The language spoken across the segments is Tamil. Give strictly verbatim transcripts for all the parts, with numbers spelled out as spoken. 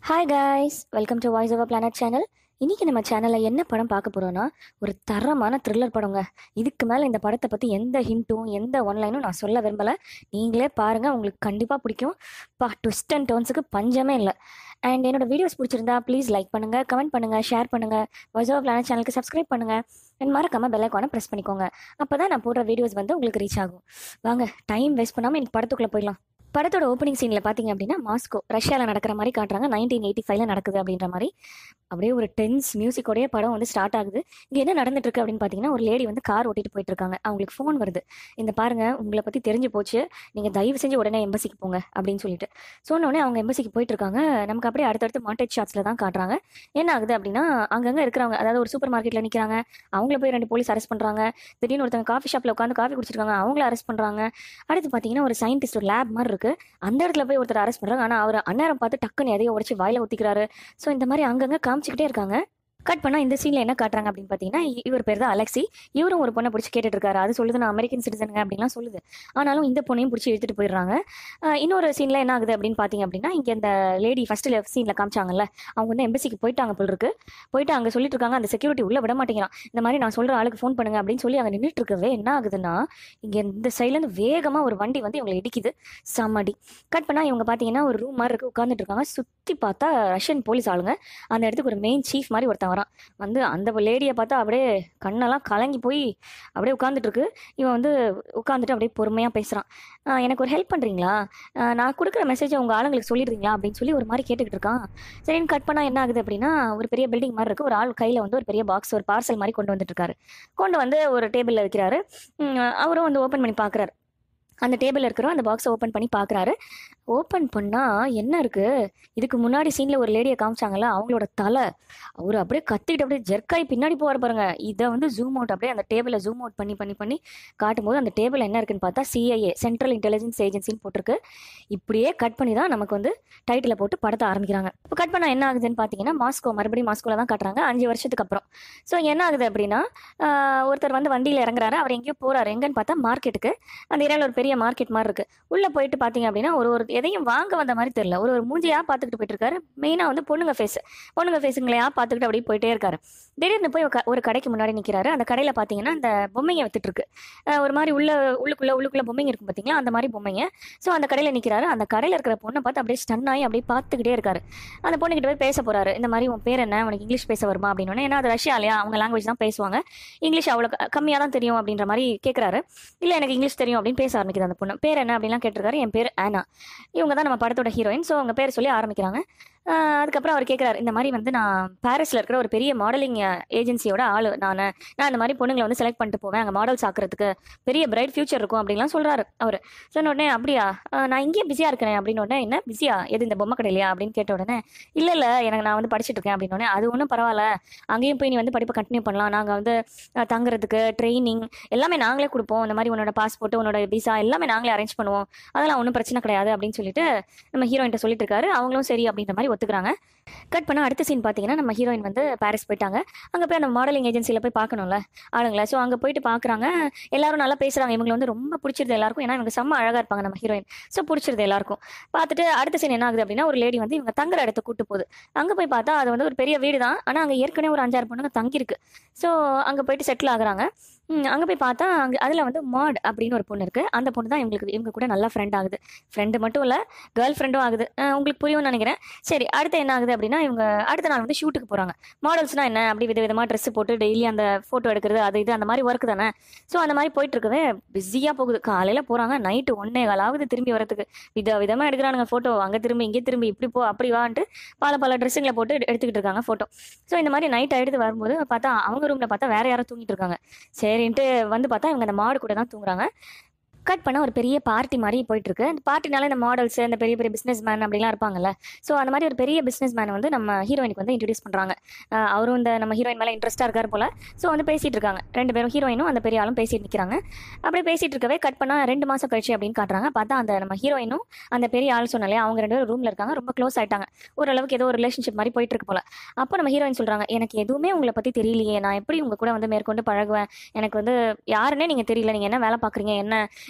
Hi guys, welcome to Voice Over Planet channel. இன்றைக்கி நம்ம சேனலில் என்ன படம் பார்க்க போகிறோன்னா, ஒரு தரமான த்ரில்லர் படங்க. இதுக்கு மேலே இந்த படத்தை பற்றி எந்த ஹிண்ட்டும் எந்த ஒன்லைனும் நான் சொல்ல விரும்பலை. நீங்களே பாருங்கள், உங்களுக்கு கண்டிப்பாக பிடிக்கும். பா ட்விஸ்ட் அண்ட் டர்ன்ஸுக்கு பஞ்சமே இல்லை. அண்ட் என்னோடய வீடியோஸ் பிடிச்சிருந்தா ப்ளீஸ் லைக் பண்ணுங்கள், கமெண்ட் பண்ணுங்கள், ஷேர் பண்ணுங்கள். வாய்ஸ் ஓவர் பிளானட் சேனலுக்கு சப்ஸ்கிரைப் பண்ணுங்கள். அண்ட் மறக்காமல் பெல் ஐக்கானை ப்ரெஸ் பண்ணிக்கோங்க. அப்போ தான் நான் போடுற வீடியோஸ் வந்து உங்களுக்கு ரீச் ஆகும். வாங்க, டைம் வேஸ்ட் பண்ணாமல் எனக்கு படத்துக்குள்ளே போயிடலாம். படத்தோட ஓப்பனிங் சீனில் பார்த்தீங்க அப்படின்னா, மாஸ்கோ ரஷ்யாவில் நடக்கிற மாதிரி காட்டுறாங்க. நைன்டீன் எயிட்டி ஃபைவ்ல நடக்குது அப்படின்ற மாதிரி. அப்படியே ஒரு டென்ஸ் மியூசிக்கோடைய படம் வந்து ஸ்டார்ட் ஆகுது. இங்கே என்ன நடந்துட்டு இருக்கு அப்படின்னு பார்த்தீங்கன்னா, ஒரு லேடி வந்து கார் ஓட்டிட்டு போயிட்டு இருக்காங்க. அவங்களுக்கு ஃபோன் வருது. இந்த பாருங்க, உங்களை பற்றி தெரிஞ்சு போச்சு, நீங்கள் தயவு செஞ்சு உடனே எம்பசிக்கு போங்க அப்படின்னு சொல்லிட்டு சொன்னோடனே அவங்க எம்பசிக்கு போயிட்டு இருக்காங்க. நமக்கு அப்படியே அடுத்தடுத்து மாண்டேஜ் ஷாட்ஸில் தான் காட்டுறாங்க. என்ன ஆகுது அப்படின்னா, அங்கங்கே இருக்கிறவங்க, அதாவது ஒரு சூப்பர் மார்க்கெட்டில் நிற்கிறாங்க, அவங்கள போய் ரெண்டு போலீஸ் அரெஸ்ட் பண்ணுறாங்க. திடீர்னு ஒருத்தவங்க காஃபி ஷாப்பில் உட்காந்து காஃபி குடிச்சிருக்காங்க, அவங்கள அரெஸ்ட் பண்ணுறாங்க. அடுத்து பார்த்தீங்கன்னா, ஒரு சயின்டிஸ்ட், ஒரு லேப் மாதிரி இருக்கு, அந்த இடத்துல போய் ஒருத்தர் அரெஸ்ட் பண்றாங்க. ஆனா அவர் அந்நேரம் பார்த்து டக்குன்னு எதையோ உடைச்சு வாயில ஊத்திக்கிறாரு. ஸோ இந்த மாதிரி அங்கங்க காமிச்சிக்கிட்டே இருக்காங்க. கட் பண்ணா இந்த சீன்ல என்ன காட்டுறாங்க அப்படின்னு பார்த்தீங்கன்னா, இவர் பேர் தான் அலெக்சி. இவரும் ஒரு பொண்ணை பிடிச்சி கேட்டுட்டு இருக்காரு. அது சொல்லுது நான் அமெரிக்கன் சிட்டிசனுங்க அப்படின்லாம் சொல்லுது. ஆனாலும் இந்த பொண்ணையும் பிடிச்சி இழுத்துட்டு போயிடுறாங்க. இன்னொரு சீன்ல என்ன ஆகுது அப்படின்னு பார்த்தீங்க அப்படின்னா, இங்கே இந்த லேடி ஃபர்ஸ்ட் சீன்ல காமிச்சாங்கல்ல, அவங்க வந்து எம்பசிக்கு போயிட்டாங்க போல் இருக்கு. போயிட்டு அங்கே சொல்லிட்டு இருக்காங்க, அந்த செக்யூரிட்டி உள்ள விட மாட்டேங்கிறான். இந்த மாதிரி நான் சொல்ற ஆளுக்கு ஃபோன் பண்ணுங்க அப்படின்னு சொல்லி அங்கே நின்றுட்டு இருக்கவே என்ன ஆகுதுன்னா, இங்கே இந்த சைட்லேருந்து வேகமா ஒரு வண்டி வந்து இவங்களை இடிக்குது. சமடி. கட் பண்ணா இவங்க பார்த்தீங்கன்னா ஒரு ரூம் மாதிரி இருக்கு, உட்காந்துட்டு இருக்காங்க. சுற்றி பார்த்தா ரஷ்யன் போலீஸ் ஆளுங்க. அந்த இடத்துக்கு ஒரு மெயின் சீஃப் மாதிரி ஒருத்தன் வரான். வந்து அந்த லேடியை பார்த்தா அப்படியே கண்ணெல்லாம் கலங்கி போய் அப்படியே உட்காந்துட்டு இருக்கு. இவன் வந்து உட்காந்துட்டு அப்படியே பொறுமையாக பேசுகிறான். எனக்கு ஒரு ஹெல்ப் பண்ணுறீங்களா, நான் கொடுக்குற மெசேஜை உங்கள் ஆளுங்களுக்கு சொல்லிடுறீங்களா அப்படின்னு சொல்லி ஒரு மாதிரி கேட்டுக்கிட்டு இருக்கான். சரின்னு கட் பண்ணால் என்ன ஆகுது அப்படின்னா, ஒரு பெரிய பில்டிங் மாதிரி இருக்குது. ஒரு ஆள் கையில் வந்து ஒரு பெரிய பாக்ஸ், ஒரு பார்சல் மாதிரி கொண்டு வந்துட்டு இருக்காரு. கொண்டு வந்து ஒரு டேபிளில் வைக்கிறாரு. அவரும் வந்து ஓப்பன் பண்ணி பார்க்குறாரு. அந்த டேபிள் இருக்கிறோம், அந்த பாக்ஸை ஓப்பன் பண்ணி பார்க்குறாரு. ஓப்பன் பண்ணால் என்ன இருக்குது, இதுக்கு முன்னாடி சீனில் ஒரு லேடியை காமிச்சாங்கல்ல, அவங்களோட தலை. அவர் அப்படியே கத்திக்கிட்டு அப்படியே ஜெர்க்காய் பின்னாடி போகிற பாருங்க. இதை வந்து ஜூம் அவுட், அப்படியே அந்த டேபிளை ஜூம் அவுட் பண்ணி பண்ணி பண்ணி காட்டும்போது அந்த டேபிள் என்ன இருக்குன்னு பார்த்தா சிஐஏ, சென்ட்ரல் இன்டெலிஜென்ஸ் ஏஜென்சின்னு போட்டிருக்கு. இப்படியே கட் பண்ணி தான் நமக்கு வந்து டைட்டிலை போட்டு படத்தை ஆரம்பிக்கிறாங்க. இப்போ கட் பண்ணால் என்ன ஆகுதுன்னு பார்த்தீங்கன்னா, மாஸ்கோ, மறுபடியும் மாஸ்கோவில் தான் காட்டுறாங்க அஞ்சு வருஷத்துக்கு அப்புறம். ஸோ என்ன ஆகுது அப்படின்னா, ஒருத்தர் வந்து வண்டியில் இறங்குறாரு. அவர் எங்கேயோ போகிறாரு. எங்கன்னு பார்த்தா மார்க்கெட்டுக்கு. அந்த ஏரியாவில் ஒரு பெரிய மார்க்கெட் மாதிரி இருக்கு. உள்ள போயிட்டு பாத்தீங்க அப்படின்னா, ஒரு ஒரு எதையும் வாங்க வந்த மாதிரி தெரியல. ஒரு ஒரு மூஞ்சியா பாத்துக்கிட்டு போயிட்டு இருக்காரு. மெயினா வந்து பொண்ணுங்க ஃபேஸ், பொண்ணுங்க ஃபேஸுங்களையா பாத்துக்கிட்டு அப்படியே போயிட்டே இருக்காரு. திடீர்னு போய் ஒரு கடைக்கு முன்னாடி நிக்கிறாரு. அந்த கடையில பாத்தீங்கன்னா இந்த பொம்மைங்க வித்துட்டு இருக்கு. ஒரு மாதிரி உள்ள உள்ளுக்குள்ள உள்ளுக்குள்ள பொம்மைங்க இருக்கும் பாத்தீங்களா, அந்த மாதிரி பொம்மைங்க. ஸோ அந்த கடையில நிக்கிறாரு. அந்த கடையில இருக்கிற பொண்ணை பார்த்து அப்படியே ஸ்டன் ஆகி அப்படியே பார்த்துக்கிட்டே இருக்காரு. அந்த பொண்ணு கிட்ட போய் பேச போறாரு. இந்த மாதிரி உன் பேர் என்ன, உனக்கு இங்கிலீஷ் பேச வருமா அப்படின்னு. ஏன்னா அது ரஷ்யா இல்லையா, அவங்க லாங்குவேஜ் தான் பேசுவாங்க, இங்கிலீஷ் அவ்வளவு கம்மியா தான் தெரியும் அப்படின்ற மாதிரி கேட்கிறாரு. இல்ல எனக்கு இங்கிலீஷ் தெரியும் அப்படின்னு பேச ஆரம்பிக்குது அந்த பொண்ணு. பேர் என்ன அப்படின்லாம் கேட்டிருக்காரு. என் பேர் ஆனா. இவங்க தான் நம்ம படத்தோட ஹீரோயின். ஸோ அவங்க பேர் சொல்லி ஆரம்பிக்கிறாங்க. அதுக்கப்புறம் அவர் கேட்குறாரு, இந்த மாதிரி வந்து நான் பாரிஸில் இருக்கிற ஒரு பெரிய மாடலிங் ஏஜென்சியோட ஆள், நான் நான் இந்த மாதிரி பொண்ணுங்களை வந்து செலக்ட் பண்ணிட்டு போவேன், அங்கே மாடல்ஸ் ஆக்கிறதுக்கு பெரிய பிரைட் ஃபியூச்சர் இருக்கும் அப்படின்லாம் சொல்கிறாரு அவர். சொன்ன உடனே அப்படியா, நான் இங்கேயே பிஸியாக இருக்கிறேன் அப்படின்னு உடனே, என்ன பிஸியா, எது இந்த பொம்மை கடையிலையா அப்படின்னு கேட்ட உடனே, இல்லை இல்லை எனக்கு நான் வந்து படிச்சுட்டு இருக்கேன் அப்படின்னு உடனே, அது ஒன்றும் பரவாயில்ல, அங்கேயும் போய் நீ வந்து படிப்பை கண்டினியூ பண்ணலாம், நாங்கள் வந்து தங்குறதுக்கு ட்ரைனிங் எல்லாமே நாங்களே கொடுப்போம், இந்த மாதிரி உன்னோட பாஸ்போர்ட், உன்னோட விசா எல்லாமே நாங்களே அரேஞ்ச் பண்ணுவோம், அதெல்லாம் ஒன்றும் பிரச்சனை கிடையாது அப்படின்னு சொல்லிட்டு நம்ம ஹீரோயின்ட்ட சொல்லிட்டு இருக்காரு. அவங்களும் சரி அப்படின்ற மாதிரி ஒத்துக்கிறாங்க. கட் பண்ண அடுத்த சீன் பார்த்தீங்கன்னா, நம்ம ஹீரோயின் வந்து பாரிஸ் போயிட்டாங்க. அங்கே போய் அந்த மாடலிங் ஏஜென்சியில் போய் பார்க்கணும்ல ஆளுங்களை. ஸோ அங்கே போயிட்டு பார்க்குறாங்க. எல்லாரும் நல்லா பேசுகிறாங்க. இவங்களை வந்து ரொம்ப பிடிச்சிருது எல்லாருக்கும். ஏன்னா இவங்க செம்ம அழகாக இருப்பாங்க நம்ம ஹீரோயின். ஸோ பிடிச்சிருது எல்லாருக்கும். பார்த்துட்டு அடுத்த சீன் என்ன ஆகுது அப்படின்னா, ஒரு லேடி வந்து இவங்க தங்குற இடத்த கூட்டு போகுது. அங்கே போய் பார்த்தா அது வந்து ஒரு பெரிய வீடு தான். ஆனால் அங்கே ஏற்கனவே ஒரு அஞ்சாறு பொண்ணுங்க தங்கியிருக்கு. ஸோ அங்கே போயிட்டு செட்டில் ஆகுறாங்க. அங்கே போய் பார்த்தா அங்கே அதில் வந்து மாட் அப்படின்னு ஒரு பொண்ணு இருக்குது. அந்த பொண்ணு தான் இவங்களுக்கு இவங்க கூட நல்லா ஃப்ரெண்ட் ஆகுது. ஃப்ரெண்டு மட்டும் இல்லை, கேர்ள் ஃப்ரெண்டும் ஆகுது. உங்களுக்கு புரியும்னு நினைக்கிறேன். சரி, அடுத்து என்ன ஆகுது அப்படின்னா, இவங்க அடுத்த நாள் வந்து ஷூட்டுக்கு போகிறாங்க. மாடல்ஸ்னால் என்ன, அப்படி வித விதமாக ட்ரெஸ் போட்டு டெய்லி அந்த ஃபோட்டோ எடுக்கிறது, அது இது அந்த மாதிரி ஒர்க் தானே. ஸோ அந்த மாதிரி போயிட்டு இருக்கவே பிஸியாக போகுது. காலையில் போகிறாங்க, நைட்டு ஒன்னே காலாவது திரும்பி வரதுக்கு. வித விதமாக எடுக்கிறானுங்க ஃபோட்டோ. அங்கே திரும்பி இங்கே திரும்பி, இப்படி போ அப்படி வான்ட்டு பல பல ட்ரெஸ்ஸுங்களை போட்டு எடுத்துக்கிட்டு இருக்காங்க ஃபோட்டோ. ஸோ இந்த மாதிரி நைட் எடுத்து வரும்போது பார்த்தா அவங்க ரூமில் பார்த்தா வேற யாரும் தூங்கிட்டு இருக்காங்க. சரின்ட்டு வந்து பார்த்தா இவங்க அந்த மாடு கூட தான் தூங்குறாங்க. கட் பண்ண ஒரு பெரிய பார்ட்டி மாதிரி போயிட்டு இருக்கு. அந்த பார்ட்டினால இந்த மாடல்ஸ், இந்த பெரிய பெரிய பிஸ்னஸ் மேன் அப்படிலாம் இருப்பாங்கல்ல. ஸோ அந்த மாதிரி ஒரு பெரிய பிஸ்னஸ் மேன் வந்து நம்ம ஹீரோயினுக்கு வந்து இன்ட்ரடியூஸ் பண்ணுறாங்க. அவரும் இந்த நம்ம ஹீரோயின் மேலே இன்ட்ரெஸ்ட்டாக இருக்கார் போல. ஸோ வந்து பேசிட்டு இருக்காங்க ரெண்டு பேரும், ஹீரோயினும் அந்த பெரிய ஆளும் பேசிட்டு நிற்கிறாங்க. அப்படியே பேசிட்டு இருக்கவே கட் பண்ணால் ரெண்டு மாதம் கழிச்சு அப்படின்னு காட்டுறாங்க. பார்த்தா அந்த நம்ம ஹீரோயினும் அந்த பெரிய ஆள் சொன்னாலே அவங்க ரெண்டு பேரும் ரூமில் இருக்காங்க. ரொம்ப க்ளோஸ் ஆயிட்டாங்க. ஓரளவுக்கு ஏதோ ஒரு ரிலேஷன்ஷிப் மாதிரி போயிட்டு இருக்கு போல. அப்போ நம்ம ஹீரோயின் சொல்கிறாங்க, எனக்கு எதுவுமே உங்களை பற்றி தெரியலையே, நான் எப்படி உங்கள் கூட வந்து மேற்கொண்டு பழகுவேன், எனக்கு வந்து யாருன்னே நீங்கள் தெரியல, நீங்கள் என்ன வேலை பார்க்குறீங்க, என்ன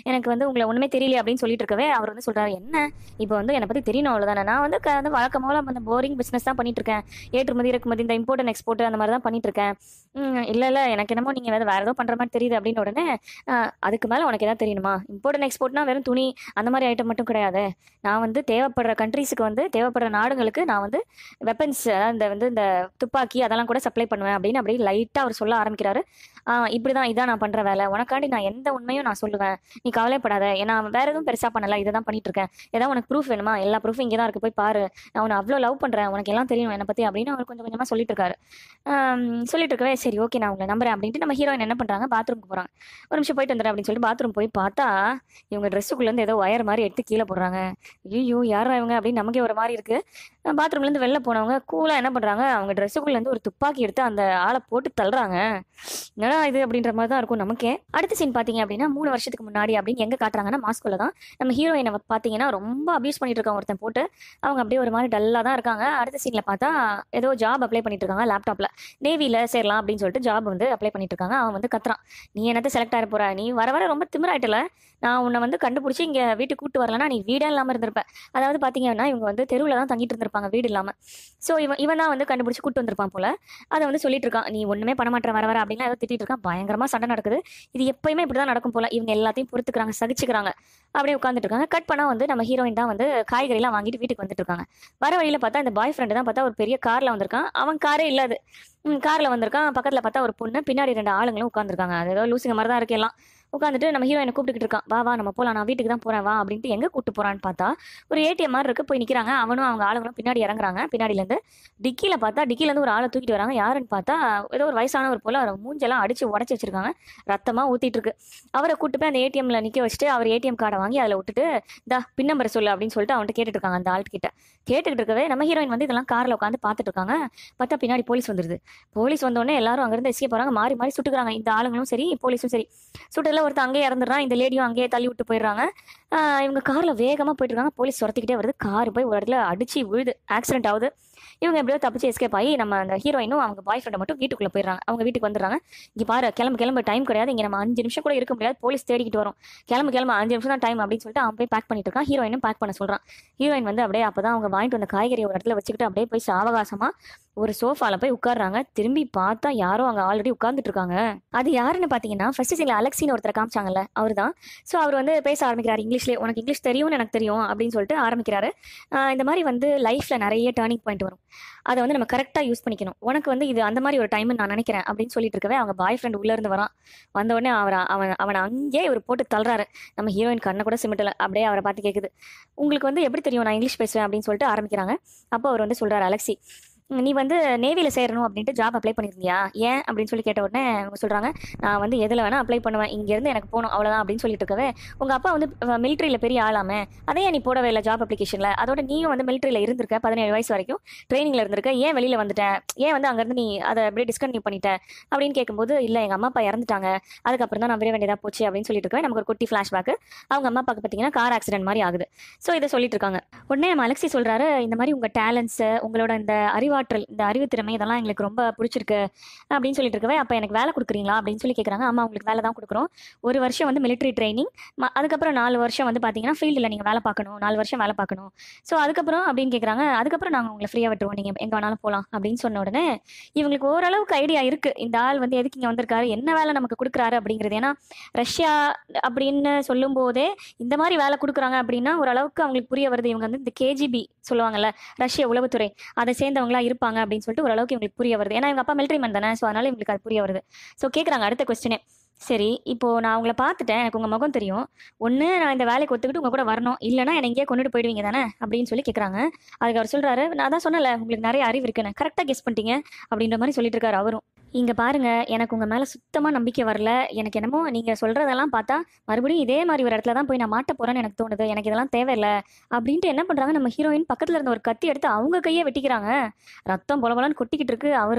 எனக்கு வந்து உங்களை ஒன்றுமே தெரியல அப்படின்னு சொல்லிட்டு இருக்கவே அவர் வந்து சொல்கிறாரு, என்ன இப்போ வந்து என்னை பற்றி தெரியணும் அவ்வளோதானே, நான் வந்து க வந்து வழக்கமாக அந்த போரிங் பிஸ்னஸ் தான் பண்ணிட்டு இருக்கேன், ஏற்றுமதி இறக்குமதி இந்த இம்போர்ட் அண்ட் எக்ஸ்போர்ட் அந்த மாதிரி தான் பண்ணிட்டு இருக்கேன். இல்லை இல்லை எனக்கு என்னமோ நீங்கள் வேறு வேறு ஏதோ பண்ணுற மாதிரி தெரியுது அப்படின்னு உடனே, "அஹ், அதுக்கு மேலே உனக்கு எதாவது தெரியுமா, இம்போர்ட் அண்ட் எக்ஸ்போர்ட்னா வெறும் துணி அந்த மாதிரி ஐட்டம் மட்டும் கிடையாது, நான் வந்து தேவைப்படுற கண்ட்ரீஸுக்கு வந்து தேவைப்படுற நாடுகளுக்கு நான் வந்து வெப்பன்ஸ் அதாவது இந்த வந்து இந்த துப்பாக்கி அதெல்லாம் கூட சப்ளை பண்ணுவேன்" அப்படின்னு அப்படியே லைட்டாக அவர் சொல்ல ஆரம்பிக்கிறாரு. ஆஹ் இப்படிதான் இதான் நான் பண்ற வேலை, உனக்காண்டி நான் எந்த உண்மையும் நான் சொல்லுவேன், நீ கவலைப்படாத, நான் வேற எதுவும் பெருசா பண்ணல, இதை தான் பண்ணிட்டு இருக்கேன், ஏதாவது உனக்கு ப்ரூஃப் வேணுமா, எல்லா ப்ரூஃபும் இங்கே தான் இருக்கு, போய் பாரு, நான் உன்னை அவ்வளோ லவ் பண்றேன், உனக்கு எல்லாம் தெரியும் என்னை பத்தி அப்படின்னு அவர் கொஞ்சம் கொஞ்சமா சொல்லிட்டு இருக்காரு. ஆஹ் சொல்லிட்டு இருக்கவே சரி ஓகே நான் உங்களை நம்புறேன் அப்படின்ட்டு நம்ம ஹீரோயின் என்ன பண்றாங்க, பாத்ரூமுக்கு போறாங்க. ஒரு நிமிஷம் போயிட்டு வந்துடுறேன் அப்படின்னு சொல்லிட்டு பாத்ரூம் போய் பார்த்தா இவங்க ட்ரெஸ்ஸுக்குள்ள இருந்து ஏதோ ஒயர் மாதிரி எடுத்து கீழே போடுறாங்க. ஐயோ யாரா இவங்க அப்படின்னு நமக்கே ஒரு மாதிரி இருக்கு. பாத்ரூம்ல இருந்து வெளில போனவங்க கூலா என்ன பண்றாங்க, அவங்க ட்ரெஸ்ஸுக்குள்ள இருந்து ஒரு துப்பாக்கி எடுத்து அந்த ஆளை போட்டு தள்ளுறாங்க. என்னடா இது அப்படின்ற மாதிரி தான் இருக்கும் நமக்கே. அடுத்த சீன் பாத்தீங்க அப்படின்னா மூணு வருஷத்துக்கு முன்னாடி அப்படின்னு எங்க காட்டுறாங்கன்னா மாஸ்கோல தான். நம்ம ஹீரோயினை பாத்தீங்கன்னா ரொம்ப அபியூஸ் பண்ணிட்டு இருக்காங்க ஒருத்தன் போட்டு. அவங்க அப்படியே ஒரு மாதிரி டல்லா தான் இருக்காங்க. அடுத்த சீன்ல பார்த்தா ஏதோ ஜாப் அப்ளை பண்ணிட்டு இருக்காங்க லேப்டாப்ல. நேவில சேரலாம் அப்படின்னு சொல்லிட்டு ஜாப் வந்து அப்ளை பண்ணிட்டு இருக்காங்க. அவன் வந்து கத்துறான், நீ என்னத்த செலக்ட் ஆக போற, நீ வர வர ரொம்ப திமிராயிட்டல, நான் உன்னை வந்து கண்டுபிடிச்சி இங்க வீட்டுக்கு கூட்டு வரலன்னா நீ வீடே இல்லாம இருந்திருப்ப. அதாவது பாத்தீங்கன்னா இவங்க வந்து தெருவில் தான் தங்கிட்டு இருந்திருப்பாங்க வீடு இல்லாம. ஸோ இவன் இவன் தான் வந்து கண்டுபிடிச்சி கூட்டு வந்திருப்பான் போல. அதை வந்து சொல்லிட்டு இருக்கான், நீ ஒண்ணுமே பண்ண மாட்டேற வர வர அப்படின்னு ஏதோ திட்டிட்டு இருக்கான். பயங்கரமா சண்டை நடக்குது. இது எப்பயுமே இப்படிதான் நடக்கும் போல. இவங்க எல்லாத்தையும் பொறுத்துக்கிறாங்க, சகிச்சுக்கிறாங்க, அப்படியே உட்காந்துட்டு இருக்காங்க. கட் பண்ணா வந்து நம்ம ஹீரோயின் தான் வந்து காய்கறி எல்லாம் வாங்கிட்டு வீட்டுக்கு வந்துட்டு இருக்காங்க. வர வழியில பார்த்தா இந்த பாய் ஃப்ரெண்டு தான் பார்த்தா ஒரு பெரிய கார்ல வந்திருக்கான். அவன் காரே இல்லாது கார்ல வந்திருக்கான். பக்கத்துல பார்த்தா ஒரு பொண்ணு, பின்னாடி ரெண்டு ஆளுங்களும் உட்காந்துருக்காங்க. அது ஏதோ லூசிங்க மாதிரி தான் இருக்கு எல்லாம். உட்காந்துட்டு நம்ம ஹீரோயினை கூப்பிட்டுக்கிட்டு இருக்கான், வா வா நம்ம போலாம், நான் வீட்டுக்கு தான் போறேன் வா அப்படின்ட்டு. எங்க கூட்டு போறான்னு பார்த்தா ஒரு ஏடிஎம் மாதிரி இருக்கு, போய் நிக்கிறாங்க. அவனும் அவங்க ஆளுங்களும் பின்னாடி இறங்குறாங்க. பின்னாடில இருந்து டிக்கில பார்த்தா டிக்கில இருந்து ஒரு ஆளை தூக்கிட்டு வராங்க. யாருன்னு பார்த்தா ஏதோ ஒரு வயசானவர் போல. அவர் மூஞ்செல்லாம் அடிச்சு உடச்சி வச்சிருக்காங்க, ரத்தமா ஊத்திட்டு இருக்கு. அவரை கூட்டு போய் அந்த ஏடிஎம்ல நிக்க வச்சுட்டு அவர் ஏடிஎம் கார்டை வாங்கி அதில் விட்டுட்டு, தா பின் நம்பர் சொல்லு அப்படின்னு சொல்லிட்டு அவன்கிட்ட கேட்டுட்டு இருக்காங்க. அந்த ஆள்கிட்ட கேட்டுக்கிட்டு இருக்கவே நம்ம ஹீரோயின் வந்து இதெல்லாம் கார்ல உட்காந்து பார்த்துட்டு இருக்காங்க. பார்த்தா பின்னாடி போலீஸ் வந்துருது. போலீஸ் வந்தோடனே எல்லாரும் அங்கிருந்து எஸ்கேப் போறாங்க. மாறி மாறி சுட்டுக்கிறாங்க. இந்த ஆளுங்களும் சரி போலீஸும் சரி. சுட்டதுல ஒருத்தர் அங்கேயே இறந்துடுறான். இந்த லேடியும் அங்கேயே தள்ளி விட்டு போயிடுறாங்க. ஆஹ் இவங்க கார்ல வேகமா போயிட்டு இருக்காங்க. போலீஸ் துரத்திக்கிட்டே வருது. கார் போய் ஒரு இடத்துல அடிச்சு விழுது, ஆக்சிடென்ட் ஆகுது. இவங்க எப்படியோ தப்பிச்சு எஸ்கேப் ஆகி நம்ம அந்த ஹீரோயினும் அவங்க பாய் ஃப்ரெண்டை மட்டும் வீட்டுக்குள்ள போயிடுறாங்க. அவங்க வீட்டுக்கு வந்துடுறாங்க. இங்க பாரு, கிளம்பு கிளம்பு, டைம் கிடையாது, இங்க நம்ம அஞ்சு நிமிஷம் கூட இருக்க முடியாது, போலீஸ் தேடிக்கிட்டு வரும், கிளம்பு கிளம்பு, அஞ்சு நிமிஷம் தான் டைம் அப்படின்னு சொல்லிட்டு அவன் போய் பேக் பண்ணிட்டு இருக்கான். ஹீரோயினும் பேக் பண்ண சொல்றான். ஹீரோயின் வந்து அப்படியே அப்பதான் அவங்க வாங்கிட்டு வந்த காய்கறி ஒரு இடத்துல வச்சுக்கிட்டு அப்படியே போய் சாவகாசமா ஒரு சோஃபால போய் உட்கார்றாங்க. திரும்பி பார்த்தா யாரோ அங்க ஆல்ரெடி உட்கார்ந்துட்டு இருக்காங்க. அது யாருன்னு பாத்தீங்கன்னா ஃபர்ஸ்ட் சீன்ல அலெக்சின்னு ஒருத்தர் காமிச்சாங்கல்ல, அவர் தான். ஸோ அவர் வந்து பேச ஆரம்பிக்கிறாரு இங்கிலீஷ்லேயே. உனக்கு இங்கிலீஷ் தெரியும்னு எனக்கு தெரியும் அப்படின்னு சொல்லிட்டு ஆரம்பிக்கிறாரு. ஆஹ் இந்த மாதிரி வந்து லைஃப்ல நிறைய டேர்னிங் பாயிண்ட் வரும், அதை வந்து நம்ம கரெக்டாக யூஸ் பண்ணிக்கணும், உனக்கு வந்து இது அந்த மாதிரி ஒரு டைம்னு நான் நினைக்கிறேன் அப்படின்னு சொல்லிட்டு இருக்கவே அவங்க பாய் ஃப்ரெண்ட் உள்ள இருந்து வரான். வந்த உடனே அவர் அவன் அவனை அங்கேயே இவர் போட்டு தள்ளுறாரு. நம்ம ஹீரோயின் கண்ணை கூட சிமிட்டல, அப்படியே அவரை பார்த்து கேட்குது, உங்களுக்கு வந்து எப்படி தெரியும் நான் இங்கிலீஷ் பேசுவேன் அப்படின்னு சொல்லிட்டு ஆரம்பிக்கிறாங்க. அப்போ அவர் வந்து சொல்றாரு, அலெக்சி நீ வந்து நேவியில் சேரணும் அப்படின்ட்டு ஜாப் அப்ளை பண்ணியிருந்தியா, ஏன் அப்படின்னு சொல்லி கேட்ட உடனே அவங்க சொல்கிறாங்க, நான் வந்து எதில் வேணால் அப்ளை பண்ணுவேன், இங்கேருந்து எனக்கு போகணும் அவ்வளோதான் அப்படின்னு சொல்லிட்டு இருக்கவே, உங்கள் அப்பா வந்து மிலிட்ரியில் பெரிய ஆளாமே, அதே நீ போடவே இல்லை ஜாப் அப்ளிகேஷனில், அதோட நீயும் வந்து மிலிட்ரியில் இருந்திருக்க, பதினேழு வயசு வரைக்கும் ட்ரைனிங்கில் இருந்திருக்க, ஏன் வெளியில் வந்துட்டேன், ஏன் வந்து அங்கேருந்து நீ அதை அப்படியே டிஸ்கன்டினியூ பண்ணிட்ட அப்படின்னு கேட்கும்போது, இல்லை எங்கள் அம்மா அப்பா இறந்துட்டாங்க, அதுக்கப்புறம் தான் நான் விட வேண்டியதாக போச்சு அப்படின்னு சொல்லிட்டு இருக்கேன். நமக்கு ஒரு குட்டி ஃப்ளாஷ்பேக். அவங்க அம்மா அப்பாவுக்கு பார்த்தீங்கன்னா கார் ஆக்சிடென்ட் மாதிரி ஆகுது. ஸோ இதை சொல்லிட்டு இருக்காங்க. உடனே நம்ம அலெக்சி சொல்கிறாரு, இந்த மாதிரி உங்கள் டேலண்ட்ஸு, உங்களோட இந்த அறிவாற்றல், இந்த அறிவு திறமை இதெல்லாம் எங்களுக்கு ரொம்ப பிடிச்சிருக்கு அப்படின்னு சொல்லிட்டு இருக்கவே, அப்போ எனக்கு வேலை கொடுக்குறீங்களா அப்படின்னு சொல்லி கேட்குறாங்க. ஆமா உங்களுக்கு வேலை தான் கொடுக்குறோம், ஒரு வருஷம் வந்து மிலிட்ரி ட்ரைனிங், அதுக்கப்புறம் நாலு வருஷம் வந்து பார்த்தீங்கன்னா ஃபீல்டில் நீங்கள் வேலை பார்க்கணும், நாலு வருஷம் வேலை பார்க்கணும். ஸோ அதுக்கப்புறம் அப்படின்னு கேட்குறாங்க. அதுக்கப்புறம் நாங்கள் உங்களை ஃப்ரீயாக விட்டுருவோம், நீங்கள் எங்கே வேணாலும் போகலாம் அப்படின்னு சொன்ன உடனே இவங்களுக்கு ஓரளவுக்கு ஐடியா இருக்கு, இந்த ஆள் வந்து எதுக்கு இங்கே வந்திருக்காரு, என்ன வேலை நமக்கு கொடுக்குறாரு அப்படிங்கிறது. ஏன்னா ரஷ்யா அப்படின்னு சொல்லும் போதே இந்த மாதிரி வேலை கொடுக்குறாங்க அப்படின்னா ஓரளவுக்கு அவங்களுக்கு புரிய வருது. இவங்க வந்து இந்த கேஜிபி சொல்லுவாங்கல்ல, ரஷ்ய உளவுத்துறை, அதை சேர்ந்தவங்களா இருப்பாங்க அப்படின்னு சொல்லிட்டு ஓரளவுக்கு இவங்களுக்கு புரிய வருது. ஏன்னா இவங்க அப்பா மிலிட்ரி மேன் தானே, ஸோ அதனால இவங்களுக்கு அது புரிய வருது. ஸோ கேட்குறாங்க அடுத்த கொஸ்டினே, சரி இப்போ நான் உங்களை பார்த்துட்டேன், எனக்கு உங்கள் முகம் தெரியும், ஒன்று நான் இந்த வேலைக்கு ஒத்துக்கிட்டு உங்கள் கூட வரணும், இல்லைனா என்னை எங்கேயே கொண்டுட்டு போயிடுவீங்க தானே அப்படின்னு சொல்லி கேட்குறாங்க. அதுக்கு அவர் சொல்கிறாரு, நான் தான் சொன்னல உங்களுக்கு நிறைய அறிவு இருக்குன்னு, கரெக்டாக கெஸ் பண்ணிட்டீங்க அப்படின்ற மாதிரி சொல்லிட்டு இருக்காரு அவரும். இங்கே பாருங்க, எனக்கு உங்கள் மேலே சுத்தமாக நம்பிக்கை வரல, எனக்கு என்னமோ நீங்கள் சொல்கிறதெல்லாம் பார்த்தா மறுபடியும் இதே மாதிரி ஒரு இடத்துல தான் போய் நான் மாட்ட போகிறேன்னு எனக்கு தோணுது, எனக்கு இதெல்லாம் தேவையில்லை அப்படின்ட்டு என்ன பண்ணுறாங்க, நம்ம ஹீரோயின் பக்கத்தில் இருந்த ஒரு கத்தி எடுத்து அவங்க கையை வெட்டிக்கிறாங்க. ரத்தம் பொல பொலன்னு கொட்டிக்கிட்டு இருக்கு. அவர்